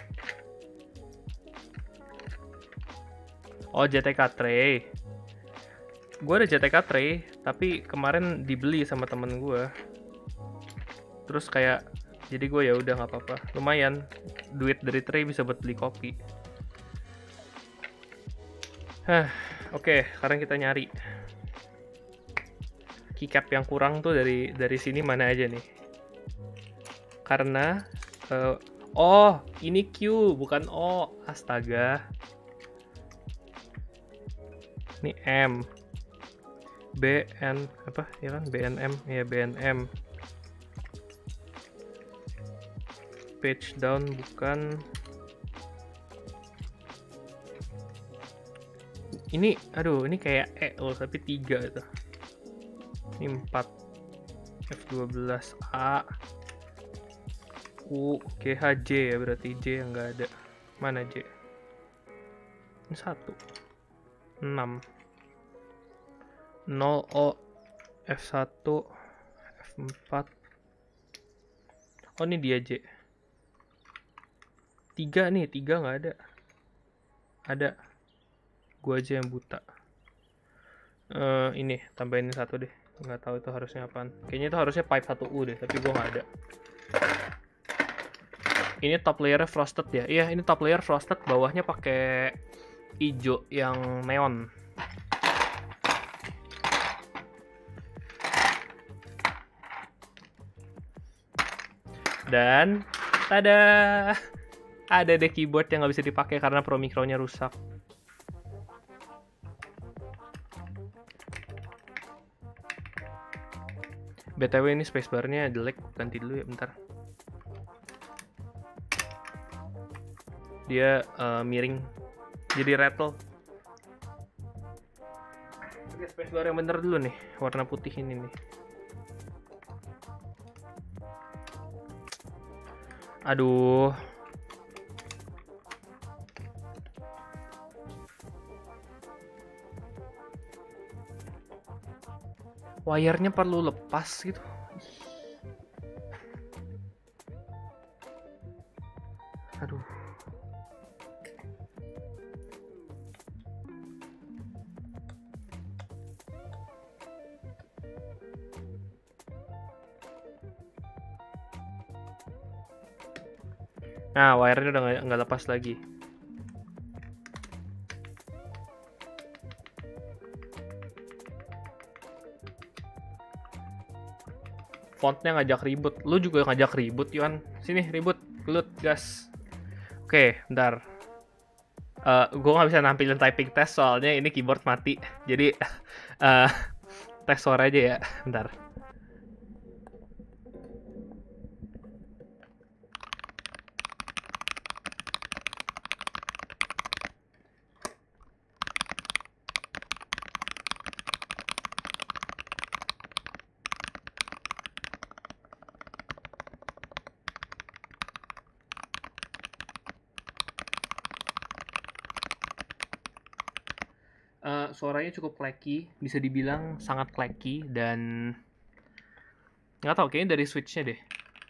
Oh, Z T K tray. Gue ada Z T K tray, tapi kemarin dibeli sama temen gue. Terus kayak jadi gue ya udah nggak apa-apa, lumayan duit dari tray bisa buat beli kopi. Hah, oke, okay, sekarang kita nyari keycap yang kurang tuh dari dari sini mana aja nih? Karena uh, oh ini Q bukan O, astaga. Ini M, B N apa ya kan B N M ya B N M. Page down bukan. Ini aduh ini kayak E loh tapi tiga itu. Ini empat. F dua belas A U G H J ya, berarti J yang nggak ada. Mana J? Ini satu. enam. nol O F satu F empat. Oh ini dia J. Tiga nih, tiga nggak ada. Ada. Gua aja yang buta. Uh, ini, tambahin satu deh. Nggak tahu itu harusnya apaan. Kayaknya itu harusnya pipe satu U deh, tapi gua nggak ada. Ini top layer frosted ya. Iya, ini top layer frosted, bawahnya pakai hijau yang neon. Dan tada! Ada deh keyboard yang nggak bisa dipakai karena Pro Micro-nya rusak. B T W ini spacebarnya jelek, ganti dulu ya bentar. Dia uh, miring, jadi rattle. Oke, spacebar yang bener dulu nih, warna putih ini nih. Aduh. Wire-nya perlu lepas gitu. Aduh. Nah, wire-nya udah nggak lepas lagi. Fontnya ngajak ribut. Lu juga ngajak ribut, Yuan. Sini, ribut. Gelut, gas. Oke, bentar. Uh, gue nggak bisa nampilin typing test soalnya ini keyboard mati. Jadi, uh, tes suara aja ya. Bentar. Uh, suaranya cukup clacky, bisa dibilang sangat clacky dan nggak tahu kayaknya dari switchnya deh.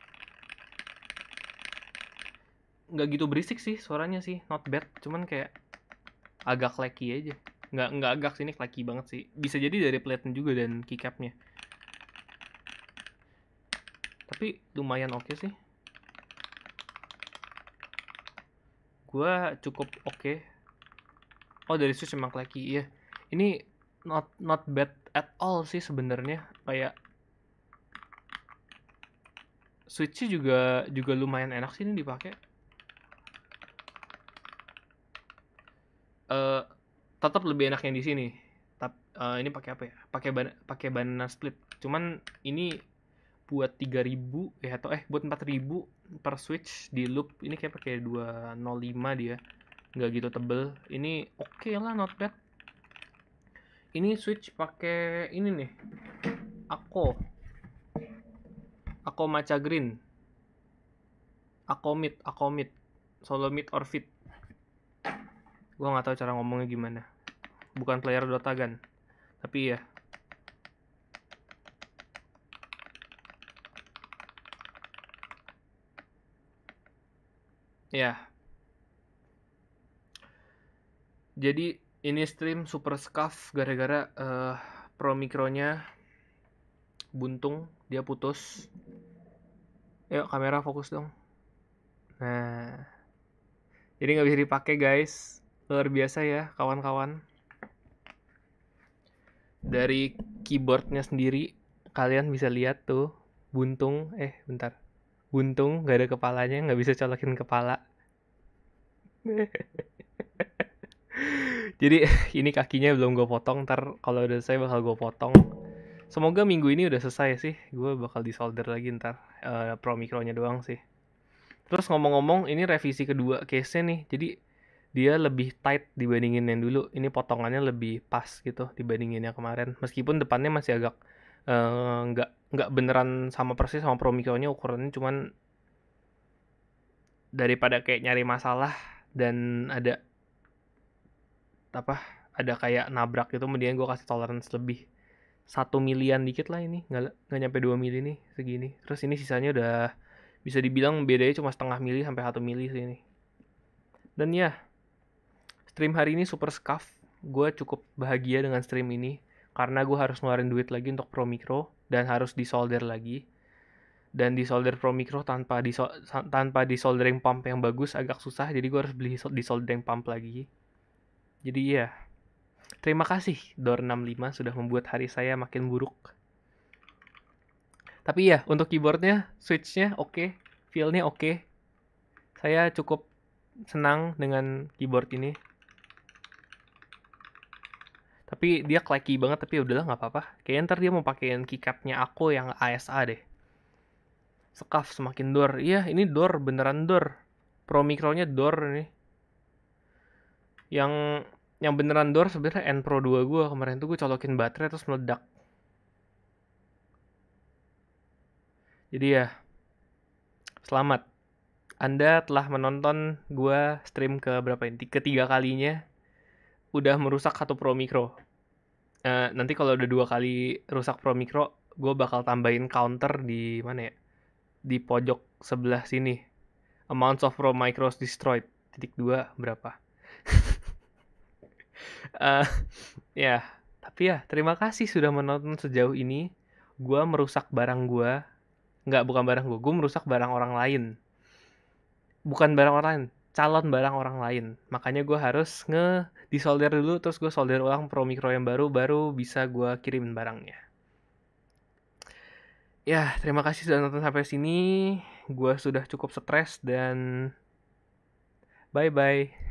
Nggak gitu berisik sih suaranya sih, not bad, cuman kayak agak clacky aja. Nggak nggak agak sini clacky banget sih. Bisa jadi dari plate juga dan keycapnya. Tapi lumayan oke okay sih. Gua cukup oke. Okay. Oh, dari switch emang clacky. Iya. Ini not not bad at all sih sebenarnya. Kayak switch juga juga lumayan enak sih ini dipakai. Uh, tetap lebih enak yang di sini. Tapi uh, ini pakai apa ya? Pakai ban pakai banana split. Cuman ini buat tiga ribu ya atau eh buat empat ribu per switch di loop. Ini kayak pakai dua nol lima dia. Nggak gitu tebel. Ini oke okay lah, not bad. Ini switch pakai ini nih. Akko. Akko Matcha Green. Akomit, Akomit. Solomid Orfit. Gua nggak tahu cara ngomongnya gimana. Bukan player Dota kan. Tapi ya. Ya. Jadi ini stream super scuff gara-gara uh, Pro Micro-nya buntung, dia putus. Yuk kamera fokus dong. Nah, jadi nggak bisa dipakai guys. Luar biasa ya kawan-kawan. Dari keyboardnya sendiri kalian bisa lihat tuh buntung. Eh bentar, buntung nggak ada kepalanya, nggak bisa colokin kepala. Jadi ini kakinya belum gue potong. Ntar kalau udah selesai bakal gue potong. Semoga minggu ini udah selesai sih. Gue bakal disolder lagi ntar uh, Pro Micro-nya doang sih. Terus ngomong-ngomong, ini revisi kedua case-nya nih. Jadi dia lebih tight dibandingin yang dulu. Ini potongannya lebih pas gitu dibandingin yang kemarin. Meskipun depannya masih agak uh, nggak nggak beneran sama persis sama Pro Micro-nya, ukurannya cuman daripada kayak nyari masalah dan ada apa ada kayak nabrak gitu, kemudian gue kasih tolerance lebih satu milian dikit lah ini, nggak nggak nyampe dua mili nih segini. Terus ini sisanya udah bisa dibilang bedanya cuma setengah mili sampai satu mili sih ini. Dan ya, stream hari ini super scuff. Gue cukup bahagia dengan stream ini karena gue harus ngeluarin duit lagi untuk Pro Micro dan harus disolder lagi. Dan disolder Pro Micro tanpa di tanpa disoldering pump yang bagus agak susah, jadi gue harus beli disoldering pump lagi. Jadi ya, terima kasih Dor enam lima sudah membuat hari saya makin buruk. Tapi ya, untuk keyboardnya, switchnya oke, okay, feel-nya oke. Okay. Saya cukup senang dengan keyboard ini. Tapi dia clacky banget, tapi udahlah nggak apa-apa. Kayaknya ntar dia mau pakein keycapnya aku yang A S A deh. Sekaf semakin door. Iya, ini door beneran door. Pro Micro-nya door ini. Yang yang beneran door sebenarnya N Pro dua gue kemarin tuh gue colokin baterai terus meledak. Jadi ya, selamat. Anda telah menonton gue stream ke berapa ini? Ketiga kalinya udah merusak satu Pro Micro. Uh, nanti kalau udah dua kali rusak Pro Micro, gue bakal tambahin counter di mana ya? Di pojok sebelah sini. Amounts of Pro Micros destroyed. Titik dua berapa? uh, ya, tapi ya terima kasih sudah menonton sejauh ini. Gue merusak barang gue. Nggak, bukan barang gue. Gue merusak barang orang lain. Bukan barang orang lain. Calon barang orang lain. Makanya gue harus nge disolder dulu, terus gue solder ulang Pro Micro yang baru, baru bisa gue kirimin barangnya. Ya, terima kasih sudah nonton sampai sini. Gue sudah cukup stres dan bye-bye.